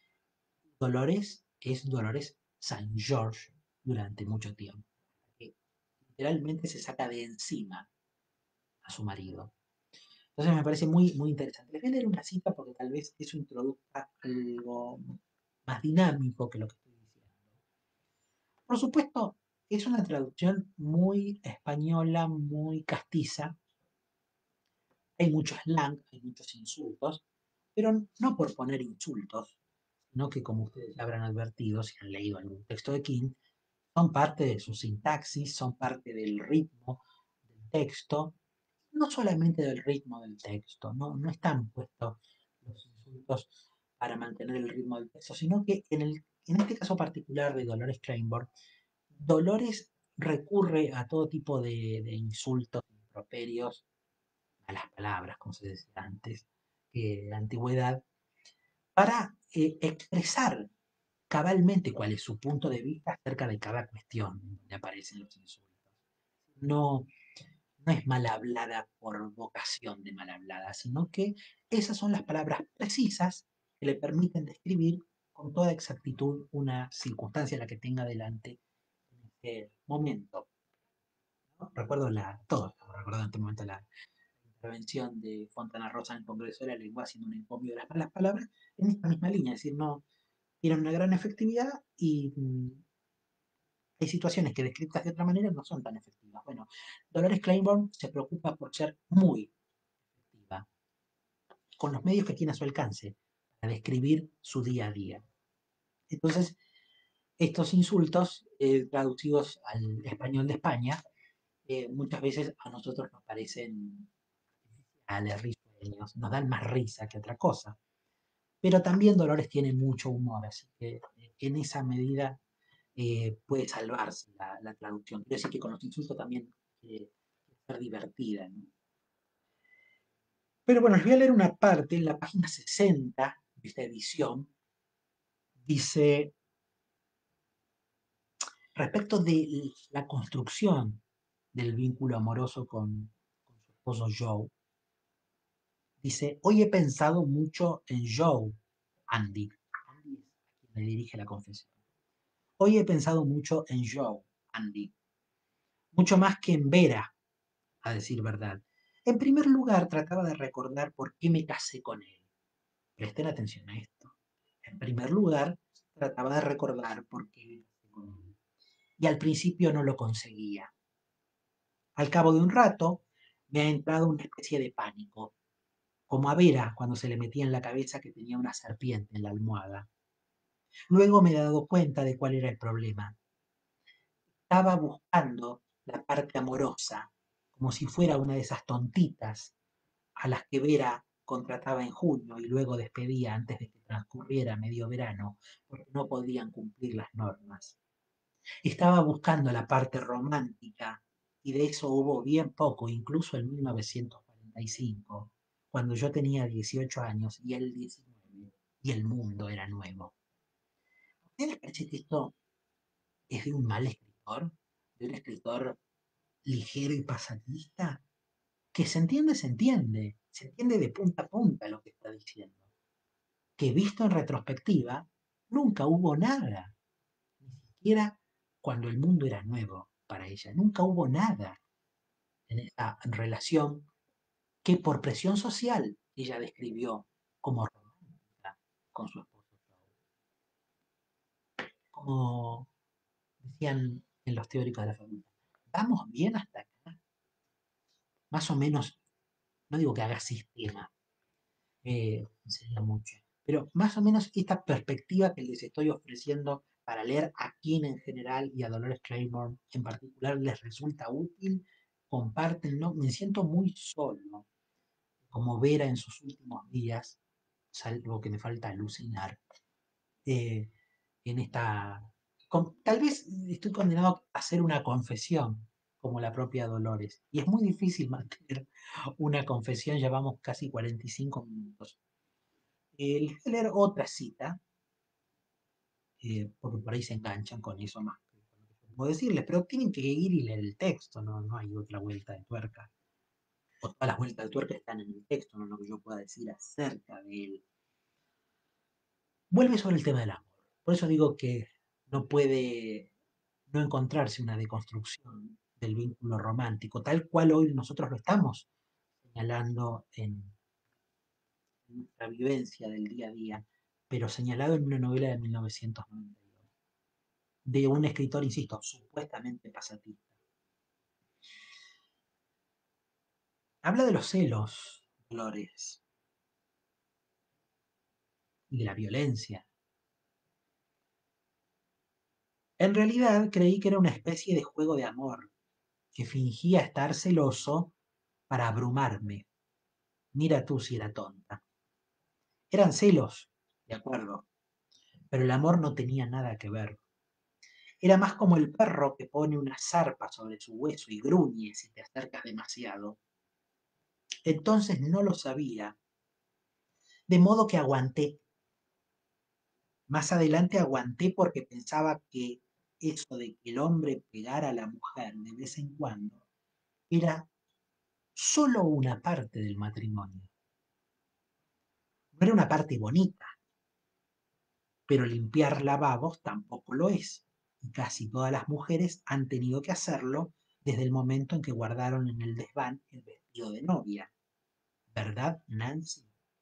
Dolores es Dolores Saint George durante mucho tiempo, que literalmente se saca de encima a su marido. Entonces me parece muy, muy interesante. Les voy a leer una cita porque tal vez eso introduzca algo más dinámico que lo que estoy diciendo. Por supuesto, es una traducción muy española, muy castiza. Hay mucho slang, hay muchos insultos, pero no por poner insultos, sino que como ustedes ya habrán advertido si han leído algún texto de King, son parte de su sintaxis, son parte del ritmo del texto, no solamente del ritmo del texto, no, no están puestos los insultos para mantener el ritmo del texto, sino que en, el, en este caso particular de Dolores Claiborne, Dolores recurre a todo tipo de, de insultos, improperios, malas palabras, como se decía antes, que en la antigüedad, para eh, expresar cabalmente cuál es su punto de vista acerca de cada cuestión donde aparecen los insultos. No, no es mal hablada por vocación de mal hablada, sino que esas son las palabras precisas que le permiten describir con toda exactitud una circunstancia la que tenga delante en este momento. ¿no? Recuerdo la, todos estamos recordando en este momento la intervención de Fontana Rosa en el Congreso de la Lengua haciendo un encomio de las malas palabras en esta misma línea, es decir, no tienen una gran efectividad y mm, hay situaciones que descritas de otra manera no son tan efectivas. Bueno, Dolores Claiborne se preocupa por ser muy efectiva, con los medios que tiene a su alcance, para describir su día a día. Entonces, estos insultos, eh, traducidos al español de España, eh, muchas veces a nosotros nos parecen artificiales, risueños, nos dan más risa que otra cosa. Pero también Dolores tiene mucho humor, así que eh, en esa medida eh, puede salvarse la, la traducción. Quiero decir que con los insultos también eh, ser divertida, ¿no? Pero bueno, les voy a leer una parte en la página sesenta de esta edición. Dice, respecto de la construcción del vínculo amoroso con, con su esposo Joe, dice, hoy he pensado mucho en Joe, Andy. Andy es quien le dirige la confesión. Hoy he pensado mucho en Joe, Andy, mucho más que en Vera, a decir verdad. En primer lugar, trataba de recordar por qué me casé con él. Presten atención a esto. En primer lugar, trataba de recordar por qué me casé con él. Y al principio no lo conseguía. Al cabo de un rato, me ha entrado una especie de pánico, como a Vera cuando se le metía en la cabeza que tenía una serpiente en la almohada. Luego me he dado cuenta de cuál era el problema. Estaba buscando la parte amorosa, como si fuera una de esas tontitas a las que Vera contrataba en junio y luego despedía antes de que transcurriera medio verano, porque no podían cumplir las normas. Estaba buscando la parte romántica y de eso hubo bien poco, incluso en mil novecientos cuarenta y cinco, cuando yo tenía dieciocho años y él diecinueve, y el mundo era nuevo. ¿A ustedes les parece que esto es de un mal escritor? ¿De un escritor ligero y pasatista? Que se entiende, se entiende, se entiende de punta a punta lo que está diciendo. Que visto en retrospectiva, nunca hubo nada, ni siquiera cuando el mundo era nuevo para ella, nunca hubo nada en esa relación que por presión social ella describió como romántica con su esposo Joe. Como decían en los teóricos de la familia, ¿vamos bien hasta acá? Más o menos, no digo que haga sistema, eh, sería mucho. Pero más o menos esta perspectiva que les estoy ofreciendo para leer a King en general y a Dolores Claiborne en particular les resulta útil, compártenlo. Me siento muy solo, como Vera en sus últimos días, salvo que me falta alucinar, eh, en esta... Con, tal vez estoy condenado a hacer una confesión, como la propia Dolores. Y es muy difícil mantener una confesión, llevamos casi cuarenta y cinco minutos. Eh, les voy a leer otra cita, eh, porque por ahí se enganchan con eso más que con lo que yo puedo decirles, pero tienen que ir y leer el texto, no, no hay otra vuelta de tuerca. O todas las vueltas de tuerca están en el texto, no lo que yo pueda decir acerca de él. Vuelve sobre el tema del amor. Por eso digo que no puede no encontrarse una deconstrucción del vínculo romántico, tal cual hoy nosotros lo estamos señalando en nuestra vivencia del día a día, pero señalado en una novela de mil novecientos noventa y dos, de un escritor, insisto, supuestamente pasatista. Habla de los celos, Dolores, y de la violencia. En realidad creí que era una especie de juego de amor, que fingía estar celoso para abrumarme. Mira tú si era tonta. Eran celos, de acuerdo, pero el amor no tenía nada que ver. Era más como el perro que pone una zarpa sobre su hueso y gruñe si te acercas demasiado. Entonces no lo sabía, de modo que aguanté. Más adelante aguanté porque pensaba que eso de que el hombre pegara a la mujer de vez en cuando era solo una parte del matrimonio. No era una parte bonita, pero limpiar lavabos tampoco lo es. Y casi todas las mujeres han tenido que hacerlo desde el momento en que guardaron en el desván el vestido de novia. ¿Verdad, Nancy?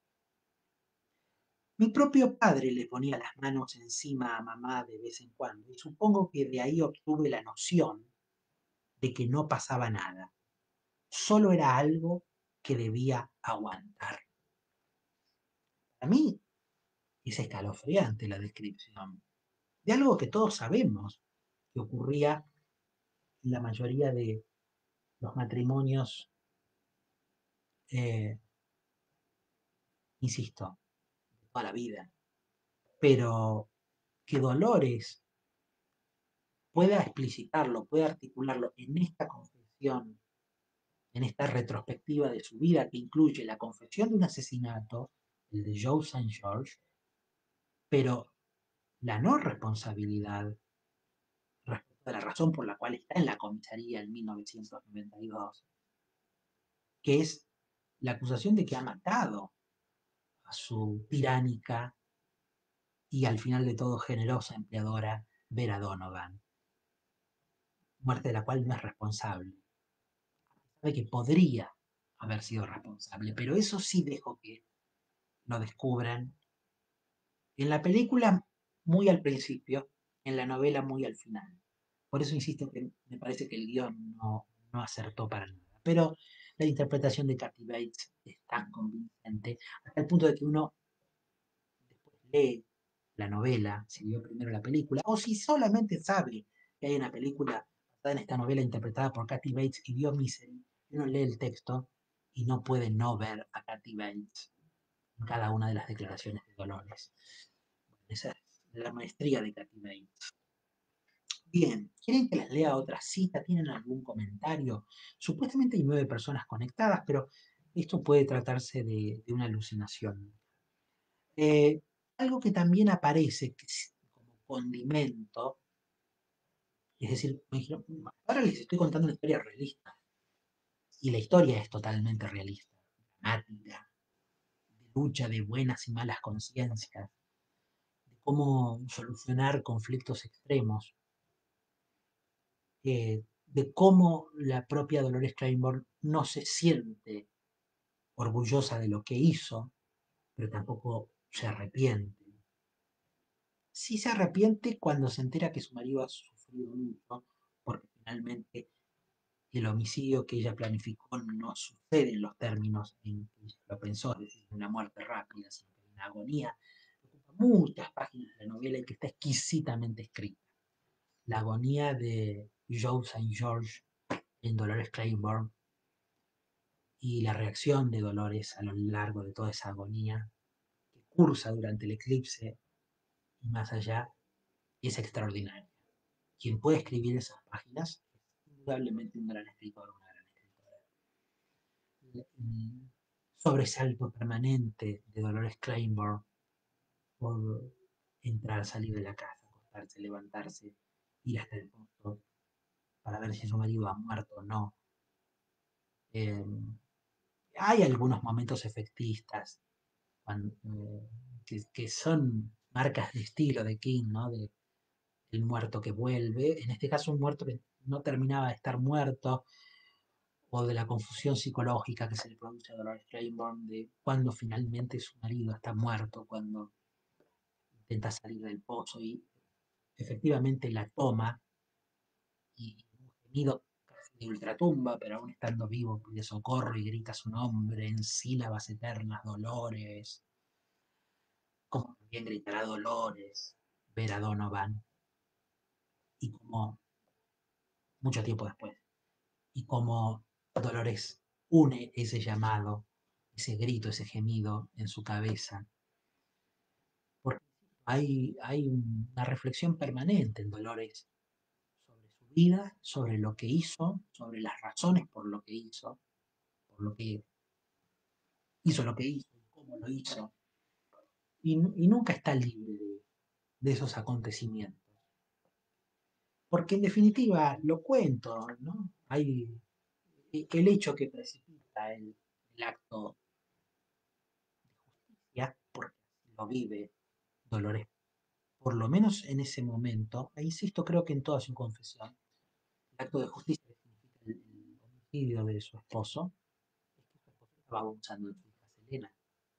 Mi propio padre le ponía las manos encima a mamá de vez en cuando, y supongo que de ahí obtuve la noción de que no pasaba nada. Solo era algo que debía aguantar. A mí es escalofriante la descripción de algo que todos sabemos que ocurría en la mayoría de los matrimonios, eh, insisto, de toda la vida. Pero que Dolores pueda explicitarlo, pueda articularlo en esta confesión, en esta retrospectiva de su vida que incluye la confesión de un asesinato, el de Joe Saint George, pero la no responsabilidad respecto a la razón por la cual está en la comisaría en mil novecientos noventa y dos, que es la acusación de que ha matado a su tiránica y al final de todo generosa empleadora Vera Donovan, muerte de la cual no es responsable. Sabe que podría haber sido responsable, pero eso sí dejo que lo descubran en la película muy al principio, en la novela muy al final. Por eso insisto que me parece que el guión no, no acertó para nada. Pero la interpretación de Kathy Bates es tan convincente, hasta el punto de que uno después lee la novela, si vio primero la película, o si solamente sabe que hay una película basada en esta novela interpretada por Kathy Bates y vio Misery, y uno lee el texto y no puede no ver a Kathy Bates en cada una de las declaraciones de Dolores. Esa es la maestría de Kathy Bates. Bien, ¿quieren que les lea otra cita? ¿Tienen algún comentario? Supuestamente hay nueve personas conectadas, pero esto puede tratarse de, de una alucinación. Eh, Algo que también aparece que como condimento, es decir, me dijeron, ahora les estoy contando una historia realista, y la historia es totalmente realista, dramática, de lucha de buenas y malas conciencias, de cómo solucionar conflictos extremos, eh, de cómo la propia Dolores Claiborne no se siente orgullosa de lo que hizo, pero tampoco se arrepiente. Sí se arrepiente cuando se entera que su marido ha sufrido mucho, porque finalmente el homicidio que ella planificó no sucede en los términos en que ella lo pensó, es decir, una muerte rápida, sino que hay una agonía que ocupa muchas páginas de la novela y que está exquisitamente escrita. La agonía de Joe Saint George en Dolores Claiborne y la reacción de Dolores a lo largo de toda esa agonía que cursa durante el eclipse y más allá es extraordinaria. Quien puede escribir esas páginas es indudablemente un gran escritor, una gran escritora. El sobresalto permanente de Dolores Claiborne por entrar, salir de la casa, acostarse, levantarse, ir hasta el pozo para ver si su marido ha muerto o no. Eh, Hay algunos momentos efectistas cuando, eh, que, que, son marcas de estilo de King, ¿no? De el muerto que vuelve, en este caso un muerto que no terminaba de estar muerto, o de la confusión psicológica que se le produce a Dolores Claiborne de cuando finalmente su marido está muerto, cuando intenta salir del pozo y efectivamente la toma y un gemido casi de ultratumba, pero aún estando vivo pide socorro y grita su nombre en sílabas eternas, Dolores, como también gritará Dolores, Vera Donovan, y como mucho tiempo después, y como Dolores une ese llamado, ese grito, ese gemido en su cabeza, porque hay, hay una reflexión permanente en Dolores sobre su vida, sobre lo que hizo, sobre las razones por lo que hizo, por lo que hizo lo que hizo, cómo lo hizo, y, y nunca está libre de, de esos acontecimientos. Porque en definitiva, lo cuento, ¿no? Hay el hecho que precipita el, el acto de justicia, porque lo vive Dolores, por lo menos en ese momento, e insisto, creo que en toda su confesión, el acto de justicia significa suicidio de su esposo es que su esposo estaba abusando de su hija Selena.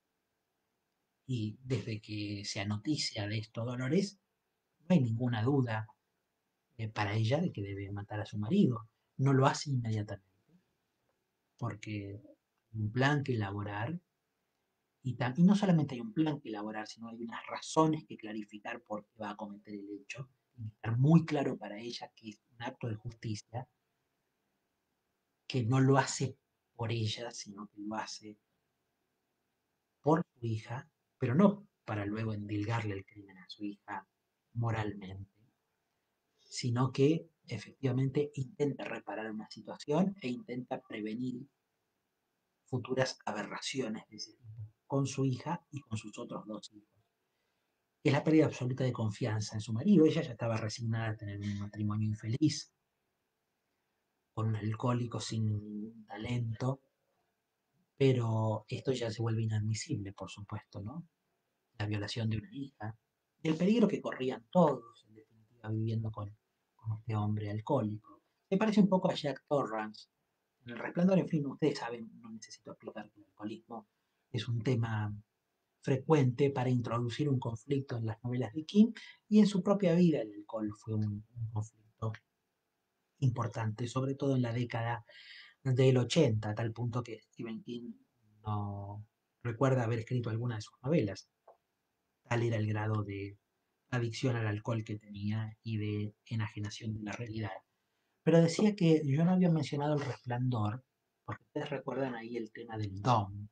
Y desde que se noticia de esto, Dolores, no hay ninguna duda eh, para ella de que debe matar a su marido. No lo hace inmediatamente, porque hay un plan que elaborar, y, tam- y no solamente hay un plan que elaborar, sino hay unas razones que clarificar por qué va a cometer el hecho, y estar muy claro para ella que es un acto de justicia, que no lo hace por ella, sino que lo hace por su hija, pero no para luego endilgarle el crimen a su hija moralmente, sino que efectivamente intenta reparar una situación e intenta prevenir futuras aberraciones de ese tipo con su hija y con sus otros dos hijos. Es la pérdida absoluta de confianza en su marido. Ella ya estaba resignada a tener un matrimonio infeliz, con un alcohólico sin talento, pero esto ya se vuelve inadmisible, por supuesto, ¿no? La violación de una hija, del peligro que corrían todos, en definitiva, viviendo con, con este hombre alcohólico. Me parece un poco a Jack Torrance. En El Resplandor, en fin, ustedes saben, no necesito explicar que el alcoholismo es un tema frecuente para introducir un conflicto en las novelas de King, y en su propia vida el alcohol fue un, un conflicto importante, sobre todo en la década del ochenta, a tal punto que Stephen King no recuerda haber escrito alguna de sus novelas. Tal era el grado de adicción al alcohol que tenía y de enajenación de la realidad. Pero decía que yo no había mencionado El Resplandor, porque ustedes recuerdan ahí el tema del don,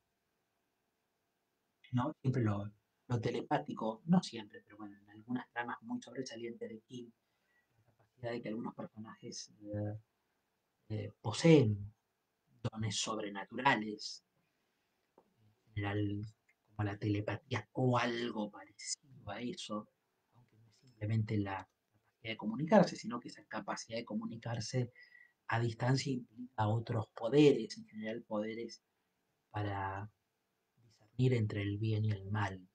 ¿no? Siempre lo, lo telepático, no siempre, pero bueno, en algunas tramas muy sobresalientes de King, la capacidad de que algunos personajes eh, eh, poseen dones sobrenaturales, en general como la telepatía o algo parecido a eso, aunque no es simplemente la capacidad de comunicarse, sino que esa capacidad de comunicarse a distancia implica otros poderes, en general poderes para discernir entre el bien y el mal.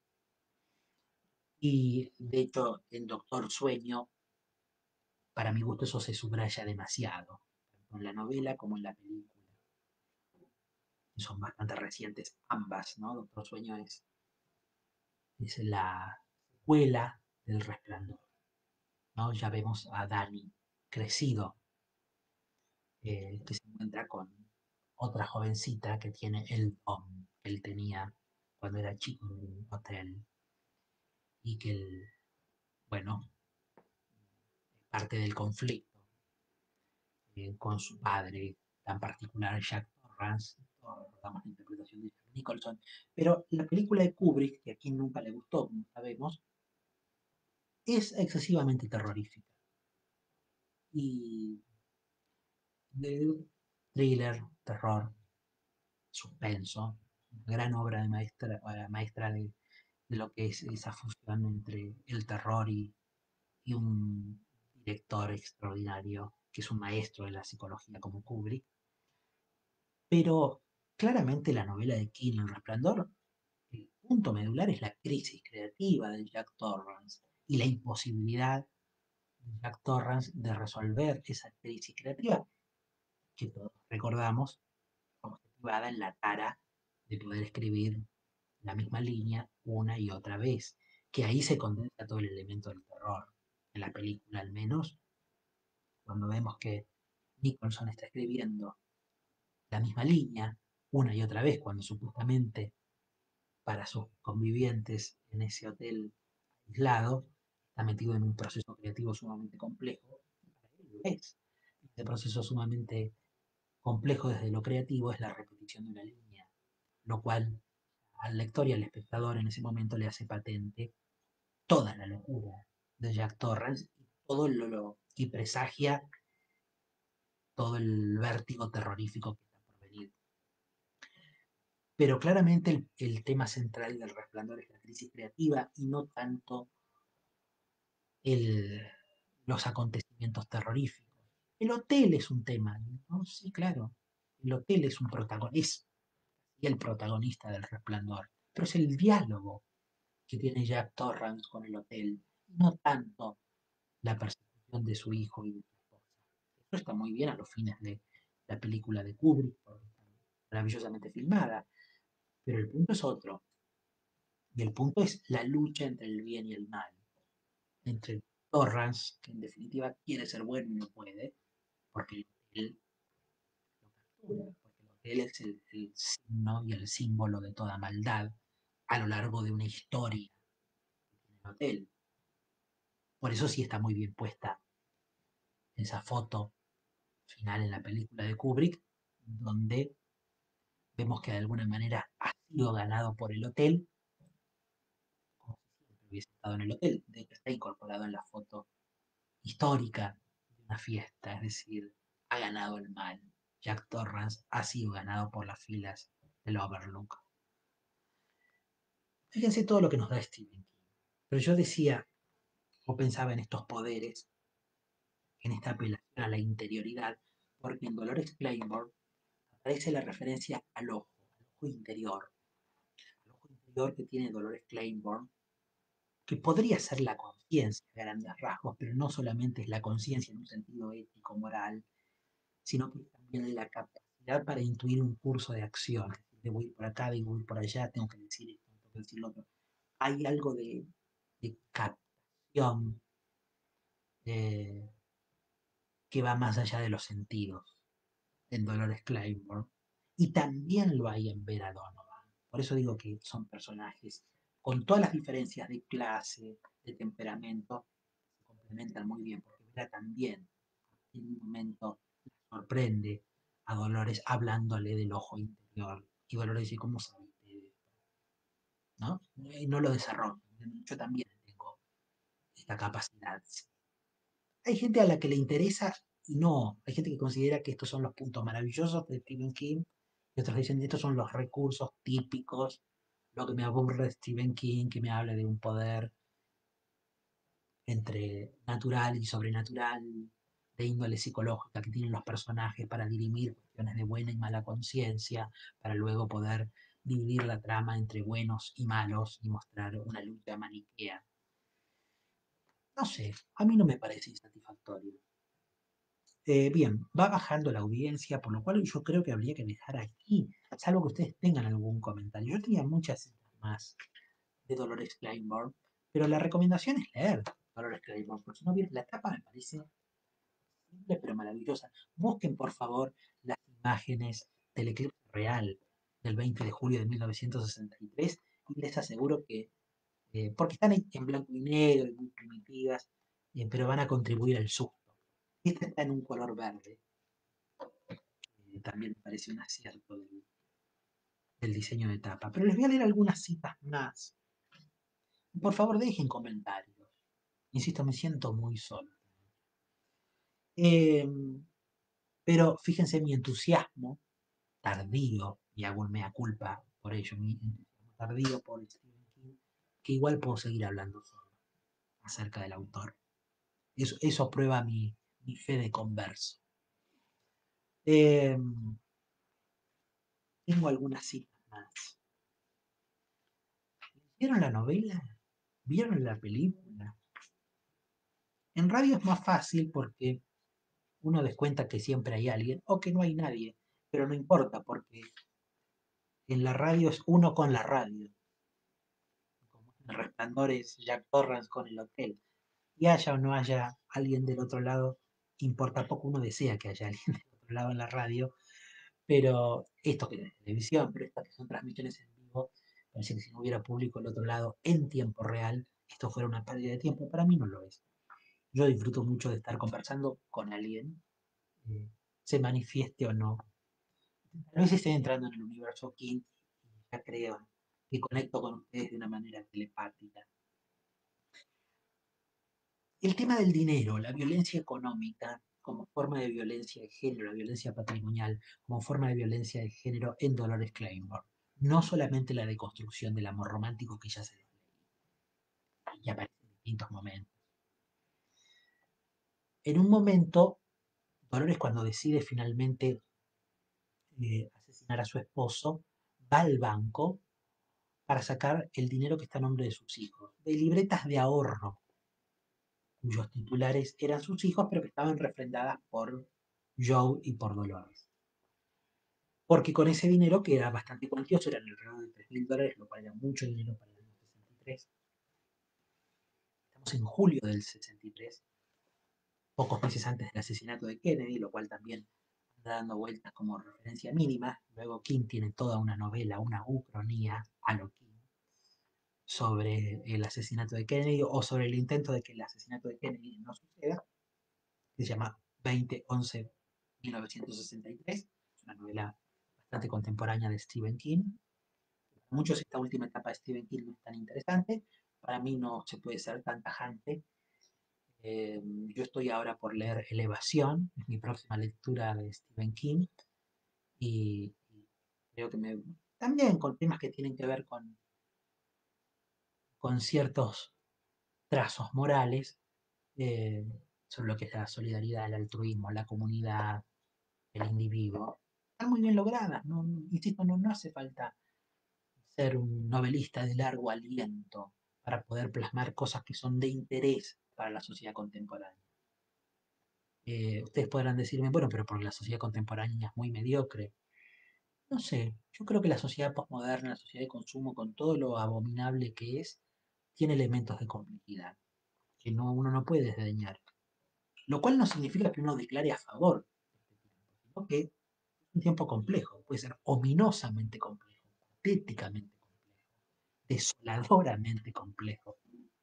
Y de hecho, en Doctor Sueño, para mi gusto, eso se subraya demasiado, tanto en la novela como en la película. Son bastante recientes ambas, ¿no? Doctor Sueño es, es la secuela del Resplandor, ¿no? Ya vemos a Dani crecido, eh, que se encuentra con otra jovencita que tiene el don que él tenía cuando era chico en un hotel, y que él, bueno, parte del conflicto eh, con su padre tan particular, Jack Torrance. Todos recordamos la interpretación de Jack Nicholson, pero la película de Kubrick, que a quien nunca le gustó, como sabemos, es excesivamente terrorífica y de thriller, terror, suspenso, una gran obra de maestra, eh, maestra de, de lo que es esa fusión entre el terror y, y un director extraordinario, que es un maestro de la psicología como Kubrick. Pero claramente la novela de King, El Resplandor, el punto medular es la crisis creativa de Jack Torrance y la imposibilidad de Jack Torrance de resolver esa crisis creativa que todos recordamos objetivada en la tara de poder escribir la misma línea una y otra vez, que ahí se condensa todo el elemento del terror. En la película al menos, cuando vemos que Nicholson está escribiendo la misma línea una y otra vez, cuando supuestamente para sus convivientes en ese hotel aislado está metido en un proceso creativo sumamente complejo, para él lo es. Este proceso sumamente complejo desde lo creativo es la repetición de una línea, lo cual al lector y al espectador en ese momento le hace patente toda la locura de Jack Torrance y todo lo, lo y presagia todo el vértigo terrorífico que está por venir. Pero claramente el, el tema central del Resplandor es la crisis creativa y no tanto el, los acontecimientos terroríficos. El hotel es un tema, ¿no? Sí, claro. El hotel es un protagonista y el protagonista del Resplandor, pero es el diálogo que tiene Jack Torrance con el hotel, no tanto la persecución de su hijo y de su esposa. Eso está muy bien a los fines de, la película de Kubrick, porque está maravillosamente filmada, pero el punto es otro, y el punto es la lucha entre el bien y el mal, entre Torrance, que en definitiva quiere ser bueno y no puede, porque el hotel lo captura, porque el hotel es el, el signo y el símbolo de toda maldad a lo largo de una historia en el hotel. Por eso sí está muy bien puesta esa foto final en la película de Kubrick, donde vemos que de alguna manera ha sido ganado por el hotel, como si siempre hubiese estado en el hotel. De hecho, está incorporado en la foto histórica de una fiesta, es decir, ha ganado el mal. Jack Torrance ha sido ganado por las filas del Overlook. Fíjense todo lo que nos da Stephen King. Pero yo decía, o pensaba en estos poderes, en esta apelación a la interioridad, porque en Dolores Claiborne aparece la referencia al ojo, al ojo interior, al ojo interior que tiene Dolores Claiborne, que podría ser la conciencia a grandes rasgos, pero no solamente es la conciencia en un sentido ético, moral, sino que también la capacidad para intuir un curso de acción. Debo ir por acá, debo ir por allá, tengo que decir esto, tengo que decir lo otro. Hay algo de, de captación eh, que va más allá de los sentidos en Dolores Claiborne. Y también lo hay en Vera Donovan. Por eso digo que son personajes con todas las diferencias de clase, de temperamento, se complementan muy bien, porque Vera también en un momento sorprende a Dolores hablándole del ojo interior. Y Dolores dice, ¿cómo sabiste de esto? ¿No? Y no lo desarrolla. Yo también tengo esta capacidad. Hay gente a la que le interesa y no. Hay gente que considera que estos son los puntos maravillosos de Stephen King y otros dicen estos son los recursos típicos, lo que me aburre de Stephen King, que me hable de un poder entre natural y sobrenatural, de índole psicológica que tienen los personajes para dirimir cuestiones de buena y mala conciencia, para luego poder dividir la trama entre buenos y malos y mostrar una lucha maniquea. No sé, a mí no me parece insatisfactorio. Eh, bien, va bajando la audiencia, por lo cual yo creo que habría que dejar aquí, salvo que ustedes tengan algún comentario. Yo tenía muchas citas más de Dolores Claiborne, pero la recomendación es leer Dolores Claiborne, porque si no vieron la tapa me parece simple pero maravillosa. Busquen por favor las imágenes del eclipse real del veinte de julio de mil novecientos sesenta y tres y les aseguro que, eh, porque están en blanco y negro y muy primitivas, eh, pero van a contribuir al susto. Esta está en un color verde, eh, también me parece un acierto del, del diseño de tapa. Pero les voy a leer algunas citas más. Por favor, dejen comentarios. Insisto, me siento muy solo. Eh, pero fíjense mi entusiasmo tardío, y hago un mea culpa por ello, mi entusiasmo tardío por Stephen King, que igual puedo seguir hablando solo acerca del autor. Eso, eso prueba mi, mi fe de converso. Eh, tengo algunas citas más. ¿Vieron la novela? ¿Vieron la película? En radio es más fácil porque uno descuenta que siempre hay alguien o que no hay nadie, pero no importa porque en la radio es uno con la radio. Como en el Resplandor es Jack Torrance con el hotel. Y haya o no haya alguien del otro lado, importa poco, uno desea que haya alguien del otro lado en la radio, pero esto que es televisión, pero estas que son transmisiones en vivo, parece que si no hubiera público al otro lado en tiempo real, esto fuera una pérdida de tiempo, para mí no lo es. Yo disfruto mucho de estar conversando con alguien, eh, se manifieste o no. Tal vez esté entrando en el universo King y ya creo que conecto con ustedes de una manera telepática. El tema del dinero, la violencia económica como forma de violencia de género, la violencia patrimonial como forma de violencia de género en Dolores Claiborne. No solamente la deconstrucción del amor romántico que ya se lo leí y aparece en distintos momentos. En un momento, Dolores cuando decide finalmente eh, asesinar a su esposo, va al banco para sacar el dinero que está a nombre de sus hijos, de libretas de ahorro, cuyos titulares eran sus hijos, pero que estaban refrendadas por Joe y por Dolores. porque con ese dinero, que era bastante cuantioso, eran alrededor de tres mil dólares, lo cual era mucho dinero para el año sesenta y tres. Estamos en julio del sesenta y tres, pocos meses antes del asesinato de Kennedy, lo cual también anda dando vueltas como referencia mínima. Luego King tiene toda una novela, una ucronía a lo King, sobre el asesinato de Kennedy o sobre el intento de que el asesinato de Kennedy no suceda, que se llama veinte once mil novecientos sesenta y tres. Es una novela bastante contemporánea de Stephen King. Para muchos esta última etapa de Stephen King no es tan interesante. Para mí no se puede ser tan tajante. Eh, yo estoy ahora por leer Elevación, es mi próxima lectura de Stephen King, y, y creo que me, también con temas que tienen que ver con, con ciertos trazos morales, eh, sobre lo que es la solidaridad, el altruismo, la comunidad, el individuo. Están muy bien logradas, no, no- insisto, no, no hace falta ser un novelista de largo aliento para poder plasmar cosas que son de interés para la sociedad contemporánea. Eh, ustedes podrán decirme, bueno, pero porque la sociedad contemporánea es muy mediocre. No sé, yo creo que la sociedad posmoderna, la sociedad de consumo, con todo lo abominable que es, tiene elementos de complejidad que no, uno no puede desdeñar. Lo cual no significa que uno declare a favor, sino que es un tiempo complejo, puede ser ominosamente complejo, patéticamente complejo, desoladoramente complejo.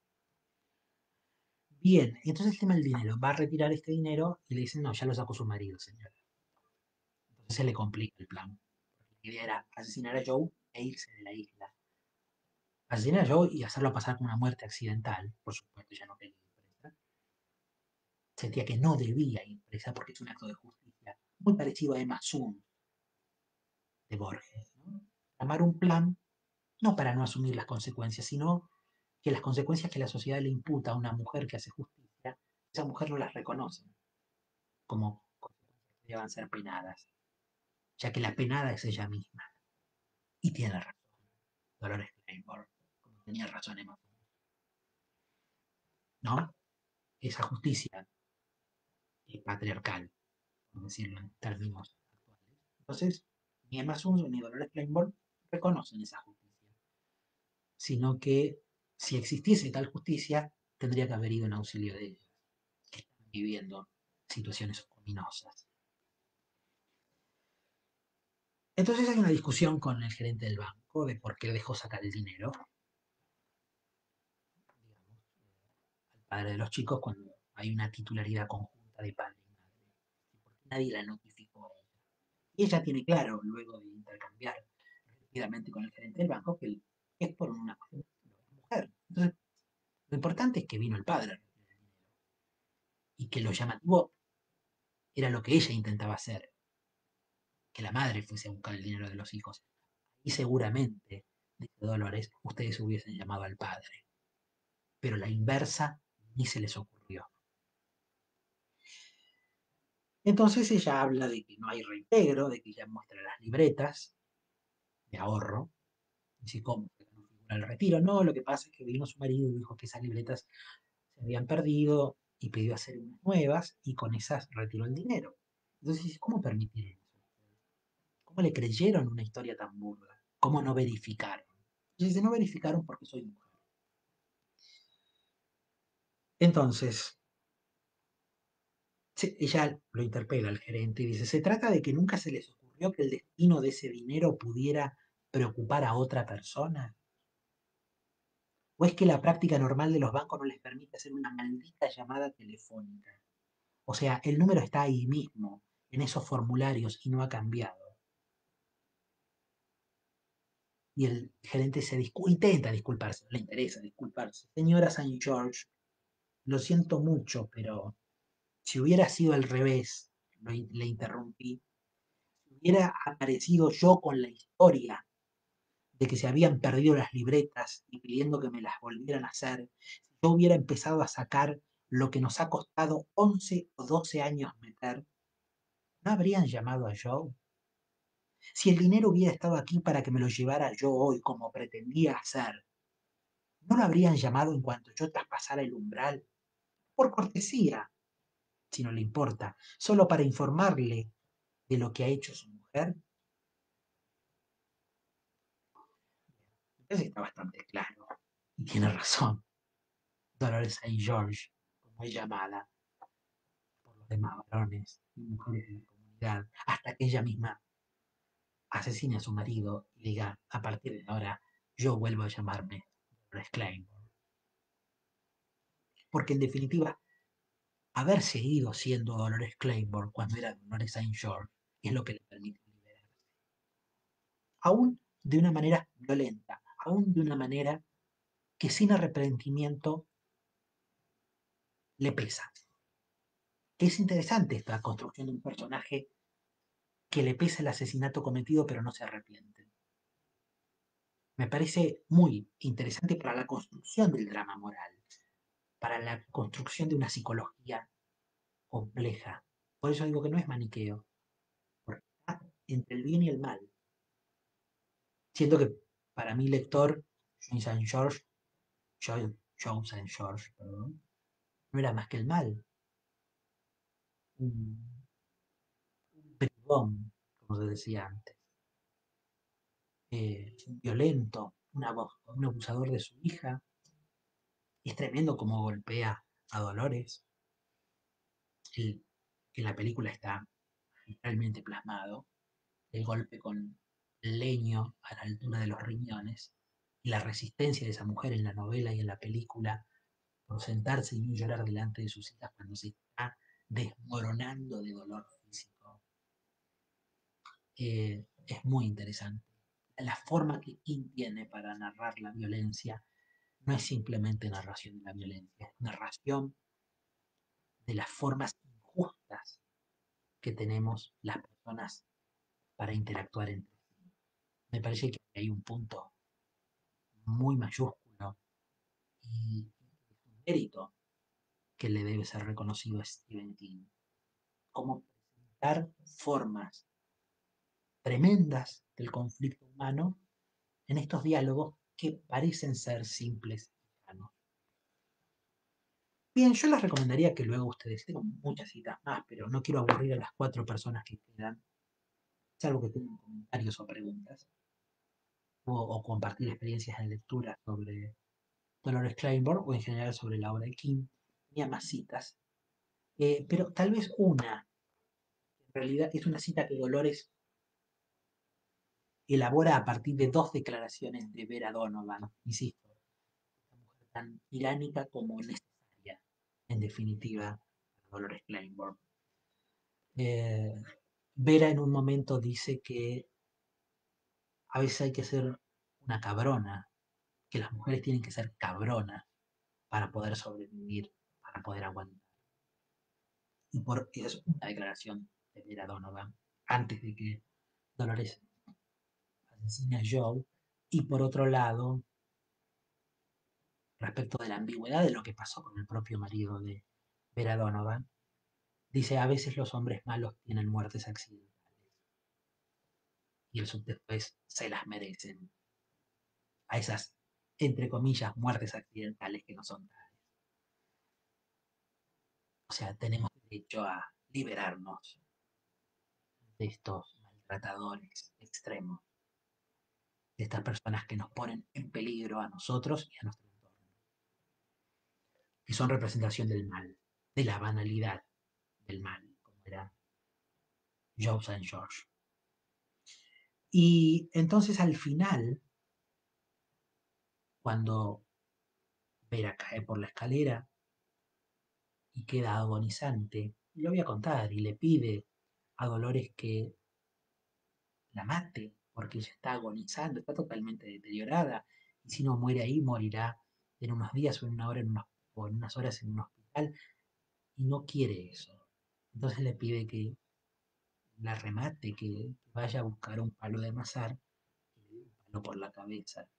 Bien, entonces el tema del dinero, va a retirar este dinero y le dicen, no, ya lo sacó su marido, señora. Entonces se le complica el plan. La idea era asesinar a Joe e irse de la isla. Asesinar a Joe y hacerlo pasar como una muerte accidental, por supuesto, ya no quería ir presa. Sentía que no debía ir presa porque es un acto de justicia, muy parecido a Emma Stone de Borges, ¿no? Armar un plan, no para no asumir las consecuencias, sino que las consecuencias que la sociedad le imputa a una mujer que hace justicia, esa mujer no las reconoce como consecuencias que deban ser penadas, ya que la penada es ella misma. Y tiene razón, Dolores Claiborne, como tenía razón Emma, ¿no? Esa justicia eh, patriarcal, por decirlo en términos actuales. Entonces, ni Emma Sunson ni Dolores Claiborne reconocen esa justicia, sino que si existiese tal justicia, tendría que haber ido en auxilio de ellas, que están viviendo situaciones ominosas. Entonces hay una discusión con el gerente del banco de por qué dejó sacar el dinero, digamos, al padre de los chicos cuando hay una titularidad conjunta de padre y madre. ¿Por qué nadie la notificó a ella? Y ella tiene claro, luego de intercambiar rápidamente con el gerente del banco, que es por una cuestión de mujer. Entonces, lo importante es que vino el padre y que lo llamativo era lo que ella intentaba hacer, que la madre fuese a buscar el dinero de los hijos. Y seguramente, dice Dolores, ustedes hubiesen llamado al padre. Pero la inversa ni se les ocurrió. Entonces ella habla de que no hay reintegro, de que ella muestra las libretas de ahorro. Dice, ¿cómo? No figura el retiro. No, lo que pasa es que vino su marido y dijo que esas libretas se habían perdido y pidió hacer unas nuevas y con esas retiró el dinero. Entonces dice, ¿cómo permitieron eso? ¿Cómo le creyeron una historia tan burda? ¿Cómo no verificaron? Y dice, no verificaron porque soy mujer. Entonces, se- ella lo interpela al gerente y dice, se trata de que nunca se les ocurrió que el destino de ese dinero pudiera preocupar a otra persona. ¿O es que la práctica normal de los bancos no les permite hacer una maldita llamada telefónica? O sea, el número está ahí mismo, en esos formularios, y no ha cambiado. Y el gerente se discu- intenta disculparse, no le interesa disculparse. Señora Saint George, lo siento mucho, pero si hubiera sido al revés, lo in- le interrumpí, si hubiera aparecido yo con la historia de que se habían perdido las libretas y pidiendo que me las volvieran a hacer, si yo hubiera empezado a sacar lo que nos ha costado once o doce años meter, ¿no habrían llamado a Joe? Si el dinero hubiera estado aquí para que me lo llevara yo hoy como pretendía hacer, ¿no lo habrían llamado en cuanto yo traspasara el umbral? Por cortesía, si no le importa, solo para informarle de lo que ha hecho su mujer. Ese está bastante claro. Y tiene razón. Dolores Saint George, como es llamada por los demás varones y mujeres de la comunidad, hasta que ella misma asesine a su marido y diga, a partir de ahora, yo vuelvo a llamarme Dolores Claiborne. Porque en definitiva, haber seguido siendo Dolores Claiborne cuando era Dolores Saint George es lo que le permite liberarse. Aún de una manera violenta, aún de una manera que sin arrepentimiento le pesa. Es interesante esta construcción de un personaje que le pesa el asesinato cometido pero no se arrepiente. Me parece muy interesante para la construcción del drama moral, para la construcción de una psicología compleja. Por eso digo que no es maniqueo, porque está entre el bien y el mal. Siento que para mi lector, Joe Saint George, Joe, Joe Saint George, perdón, no era más que el mal, un, un bribón, como se decía antes, eh, violento, un, un abusador de su hija. Es tremendo como golpea a Dolores. El, que en la película está realmente plasmado. El golpe con leño a la altura de los riñones. Y la resistencia de esa mujer en la novela y en la película por sentarse y no llorar delante de sus hijas cuando se está desmoronando de dolor físico. Eh, es muy interesante. La forma que King tiene para narrar la violencia no es simplemente narración de la violencia, es narración de las formas injustas que tenemos las personas para interactuar entre sí. Me parece que hay un punto muy mayúsculo y es un mérito que le debe ser reconocido a Stephen King. Cómo presentar formas tremendas del conflicto humano en estos diálogos que parecen ser simples y llanos. Bien, yo les recomendaría que luego ustedes, tengo muchas citas más, pero no quiero aburrir a las cuatro personas que quedan, salvo que tengan comentarios o preguntas, o, o compartir experiencias de lectura sobre Dolores Claiborne o en general sobre la obra de King. Tenía más citas, eh, pero tal vez una, en realidad es una cita que Dolores elabora a partir de dos declaraciones de Vera Donovan, insisto, una mujer tan tiránica como necesaria, en definitiva, para Dolores Claiborne. Eh, Vera en un momento dice que a veces hay que ser una cabrona, que las mujeres tienen que ser cabronas para poder sobrevivir, para poder aguantar. Y por eso es una declaración de Vera Donovan, antes de que Dolores asesine a Joe. Y por otro lado, respecto de la ambigüedad de lo que pasó con el propio marido de Vera Donovan, dice, a veces los hombres malos tienen muertes accidentales y el después se las merecen. A esas, entre comillas, muertes accidentales que no son tales. O sea, tenemos derecho a liberarnos de estos maltratadores extremos, de estas personas que nos ponen en peligro a nosotros y a nuestro entorno, que son representación del mal, de la banalidad del mal, como era Joe Saint George. Y entonces al final, cuando Vera cae por la escalera y queda agonizante, lo voy a contar y le pide a Dolores que la mate, porque ella está agonizando, está totalmente deteriorada, y si no muere ahí, morirá en unos días o en una hora en unos, o en unas horas en un hospital, y no quiere eso. Entonces le pide que la remate, que vaya a buscar un palo de amasar, y le dé un palo por la cabeza.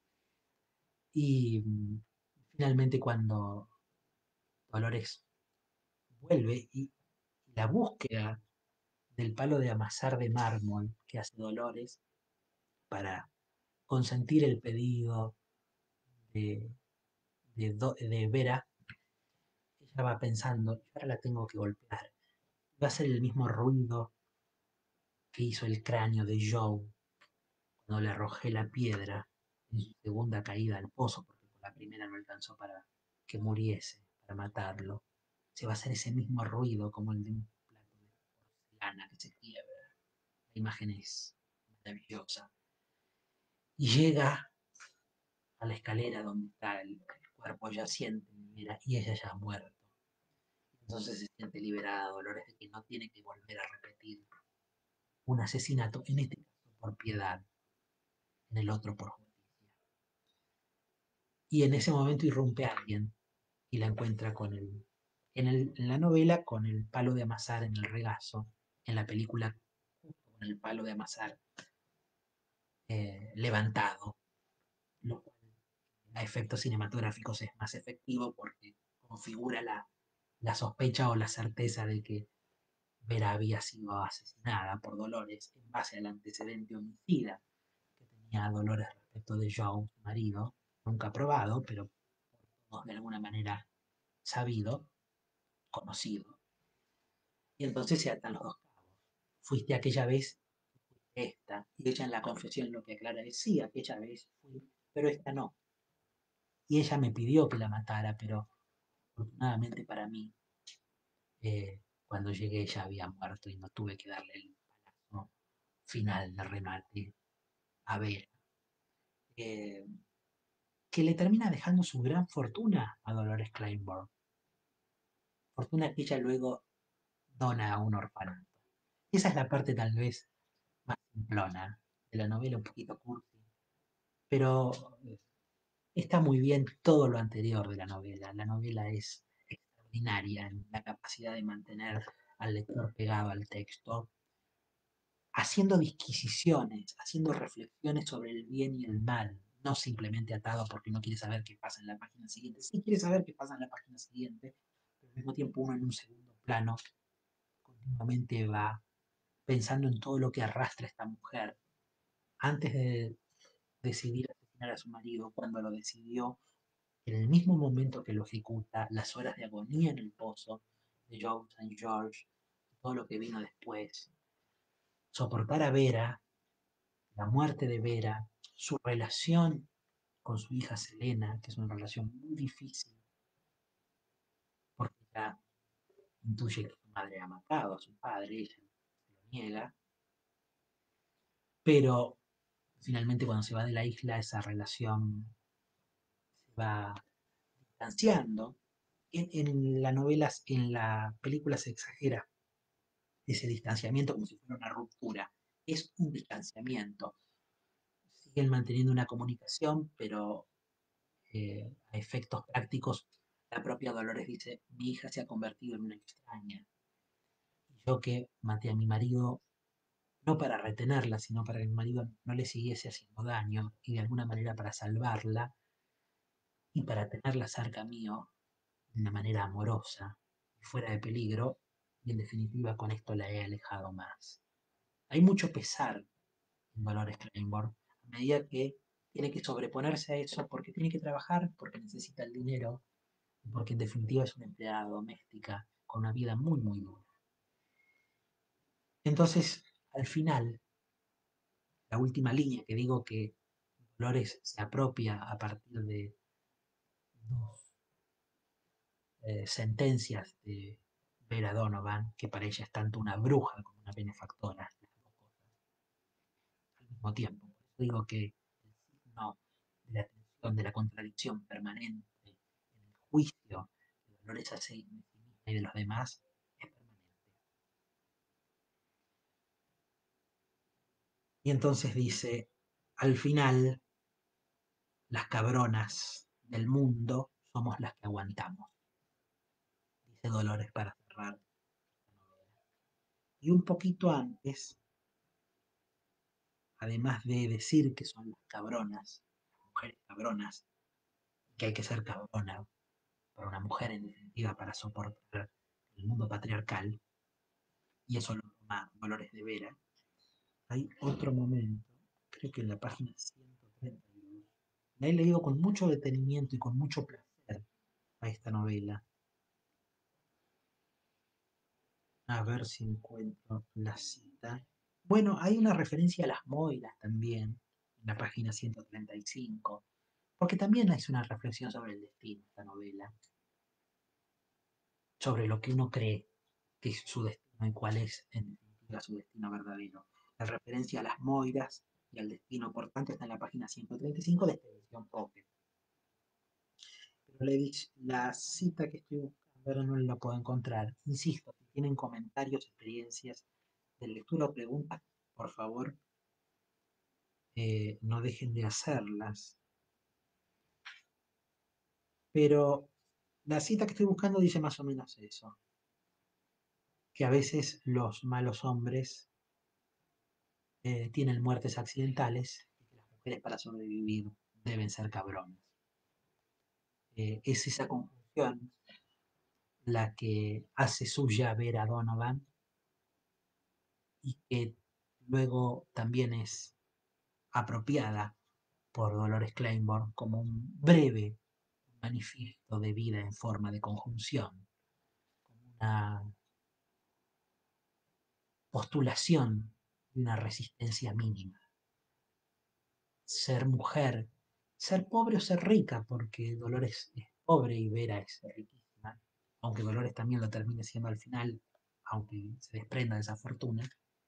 Y mm, finalmente cuando Dolores vuelve y la búsqueda del palo de amasar de mármol que hace Dolores para consentir el pedido de, de, Do- de Vera, ella va pensando, ahora la tengo que golpear. Va a ser el mismo ruido que hizo el cráneo de Joe cuando le arrojé la piedra en su segunda caída al pozo, porque por la primera no alcanzó para que muriese, para matarlo, se va a hacer ese mismo ruido como el de un plato de porcelana que se quiebra. La imagen es maravillosa. Y llega a la escalera donde está el, el cuerpo yaciente y ella ya ha muerto. Entonces se siente liberada, Dolores, de que no tiene que volver a repetir un asesinato, en este caso por piedad, en el otro por justicia. Y en ese momento irrumpe alguien y la encuentra con el, en, el, en la novela con el palo de amasar en el regazo, en la película con el palo de amasar eh, levantado, lo cual a efectos cinematográficos es más efectivo porque configura la, la sospecha o la certeza de que Vera había sido asesinada por Dolores en base al antecedente homicida que tenía Dolores respecto de Joe, su marido, nunca probado, pero de alguna manera sabido, conocido. Y entonces se atan los dos cabos. Fuiste aquella vez, esta. Y ella en la confesión lo que aclara es, sí, aquella vez fui, pero esta no. Y ella me pidió que la matara, pero afortunadamente para mí, eh, cuando llegué ella había muerto y no tuve que darle el palazo final de remate a Vera. Eh, que le termina dejando su gran fortuna a Dolores Claiborne. Fortuna que ella luego dona a un orfanato. Esa es la parte tal vez más simplona de la novela, un poquito cursi, pero está muy bien todo lo anterior de la novela. La novela es extraordinaria en la capacidad de mantener al lector pegado al texto, haciendo disquisiciones, haciendo reflexiones sobre el bien y el mal, no simplemente atado porque no quiere saber qué pasa en la página siguiente. Sí quiere saber qué pasa en la página siguiente, pero al mismo tiempo uno en un segundo plano continuamente va pensando en todo lo que arrastra esta mujer. Antes de decidir asesinar a su marido, cuando lo decidió, en el mismo momento que lo ejecuta, las horas de agonía en el pozo de Joe saint George, todo lo que vino después, soportar a Vera, la muerte de Vera, su relación con su hija Selena, que es una relación muy difícil, porque ella intuye que su madre ha matado a su padre, ella lo niega, pero finalmente cuando se va de la isla esa relación se va distanciando. En, en la novela, en la película se exagera ese distanciamiento como si fuera una ruptura. Es un distanciamiento. Siguen manteniendo una comunicación, pero eh, a efectos prácticos, la propia Dolores dice, mi hija se ha convertido en una extraña. Y yo que maté a mi marido, no para retenerla, sino para que mi marido no le siguiese haciendo daño y de alguna manera para salvarla y para tenerla cerca mío de una manera amorosa y fuera de peligro, y en definitiva con esto la he alejado más. Hay mucho pesar en Dolores Claiborne a medida que tiene que sobreponerse a eso porque tiene que trabajar, porque necesita el dinero, porque en definitiva es una empleada doméstica con una vida muy, muy dura. Entonces, al final, la última línea que digo que Dolores se apropia a partir de dos eh, sentencias de Vera Donovan, que para ella es tanto una bruja como una benefactora, las dos cosas al mismo tiempo. Por eso digo que el signo de la tensión, de la contradicción permanente en el juicio que Dolores hace de sí misma y de los demás es permanente. Y entonces dice, al final, las cabronas del mundo somos las que aguantamos, dice Dolores para cerrar la novela. Y un poquito antes, además de decir que son las cabronas, mujeres cabronas, que hay que ser cabrona para una mujer en definitiva para soportar el mundo patriarcal, y eso lo toma Dolores de Vera, hay otro momento, creo que en la página ciento treinta y dos, la he leído con mucho detenimiento y con mucho placer a esta novela. A ver si encuentro la cita. Bueno, hay una referencia a las Moiras también en la página ciento treinta y cinco, porque también es una reflexión sobre el destino, esta novela, sobre lo que uno cree que es su destino y cuál es, en definitiva, su destino verdadero. La referencia a las Moiras y al destino, por tanto, está en la página ciento treinta y cinco de esta edición Pocket. Pero la, la cita que estoy buscando ahora no la puedo encontrar. Insisto, si tienen comentarios, experiencias de lectura o preguntas, por favor, eh, no dejen de hacerlas. Pero la cita que estoy buscando dice más o menos eso, que a veces los malos hombres eh, tienen muertes accidentales y que las mujeres para sobrevivir deben ser cabronas. Eh, es esa conjunción la que hace suya ver a Donovan y que luego también es apropiada por Dolores Claiborne como un breve manifiesto de vida en forma de conjunción, una postulación de una resistencia mínima. Ser mujer, ser pobre o ser rica, porque Dolores es pobre y Vera es riquísima, aunque Dolores también lo termine siendo al final, aunque se desprenda de esa fortuna,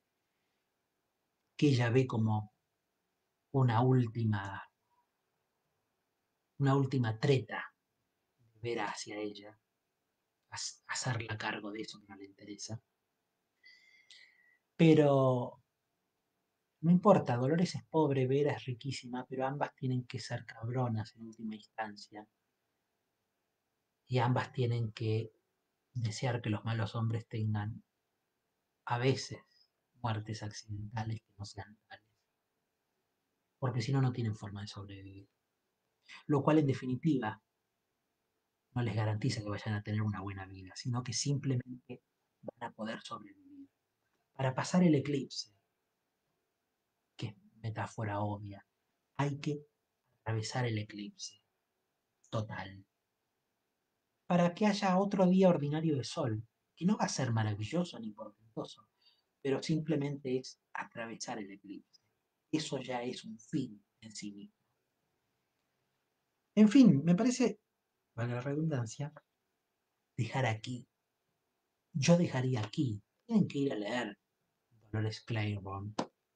que ella ve como una última, una última treta de Vera hacia ella, hacerla cargo de eso que no le interesa. Pero no importa, Dolores es pobre, Vera es riquísima, pero ambas tienen que ser cabronas en última instancia. Y ambas tienen que desear que los malos hombres tengan a veces muertes accidentales que no sean tales. Porque si no, no tienen forma de sobrevivir. Lo cual en definitiva no les garantiza que vayan a tener una buena vida, sino que simplemente van a poder sobrevivir. Para pasar el eclipse, que es metáfora obvia, hay que atravesar el eclipse total. Para que haya otro día ordinario de sol, que no va a ser maravilloso ni portentoso, pero simplemente es atravesar el eclipse. Eso ya es un fin en sí mismo. En fin, me parece, valga la redundancia, dejar aquí. Yo dejaría aquí. Tienen que ir a leer Dolores Claiborne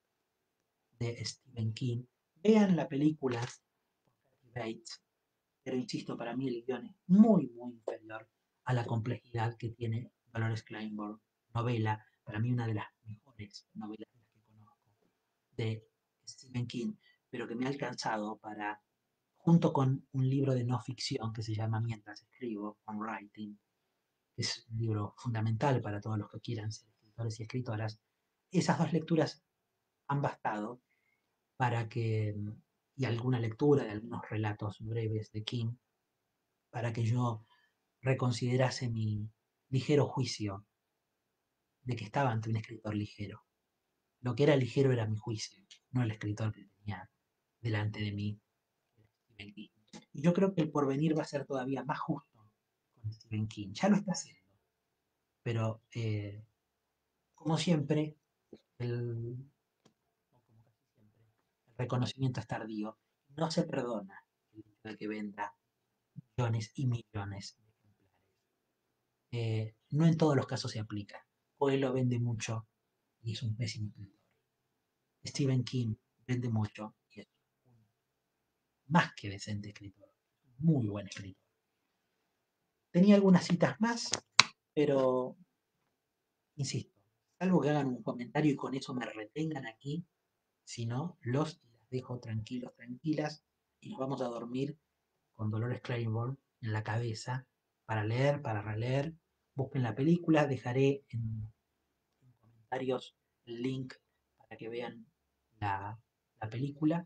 de Stephen King. Vean la película Bates, pero insisto, para mí el guión es muy, muy inferior a la complejidad que tiene Dolores Claiborne. Novela, para mí una de las mejores novelas de las que conozco, de Stephen King, pero que me ha alcanzado para, junto con un libro de no ficción que se llama Mientras escribo, On Writing, que es un libro fundamental para todos los que quieran ser escritores y escritoras, esas dos lecturas han bastado para que, y alguna lectura de algunos relatos breves de King, para que yo reconsiderase mi ligero juicio de que estaba ante un escritor ligero. Lo que era ligero era mi juicio, no el escritor que tenía delante de mí, Stephen King. Y yo creo que el porvenir va a ser todavía más justo con Stephen King. Ya lo está haciendo. Pero, eh, como siempre, el, como casi siempre, el reconocimiento es tardío. No se perdona el hecho de que venda millones y millones de ejemplares. Eh, no en todos los casos se aplica. Coelho vende mucho y es un pésimo escritor. Stephen King vende mucho y es un más que decente escritor. Muy buen escritor. Tenía algunas citas más, pero insisto, salvo que hagan un comentario y con eso me retengan aquí, si no, los las dejo tranquilos, tranquilas y nos vamos a dormir con Dolores Claiborne en la cabeza para leer, para releer. Busquen la película, dejaré en, en comentarios el link para que vean la, la película.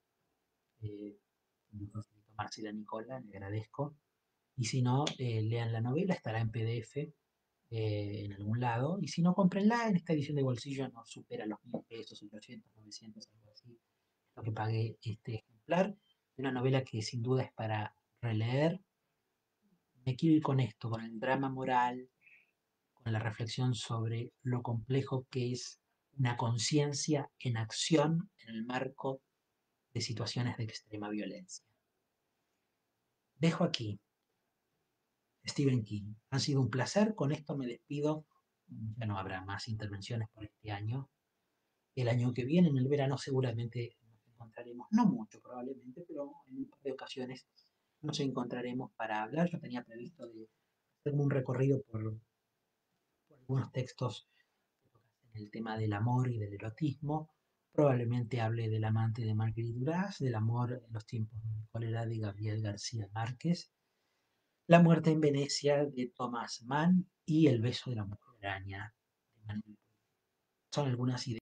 Eh, Marcela Nicola, le agradezco. Y si no, eh, lean la novela, estará en P D F eh, en algún lado. Y si no, cómprenla. En esta edición de bolsillo no supera los mil pesos, ochocientos, novecientos, algo así. Lo que pagué este ejemplar. Una novela que sin duda es para releer. Me quiero ir con esto, con el drama moral, con la reflexión sobre lo complejo que es una conciencia en acción en el marco de situaciones de extrema violencia. Dejo aquí Stephen King. Ha sido un placer, con esto me despido. Ya no habrá más intervenciones por este año. El año que viene, en el verano, seguramente nos encontraremos, no mucho probablemente, pero en un par de ocasiones nos encontraremos para hablar. Yo tenía previsto de hacer un recorrido por, por algunos textos en el tema del amor y del erotismo. Probablemente hable del amante de Marguerite Duras, del amor en los tiempos de cólera de Gabriel García Márquez, La muerte en Venecia de Thomas Mann y El beso de la mujer araña de Manuel. Son algunas ideas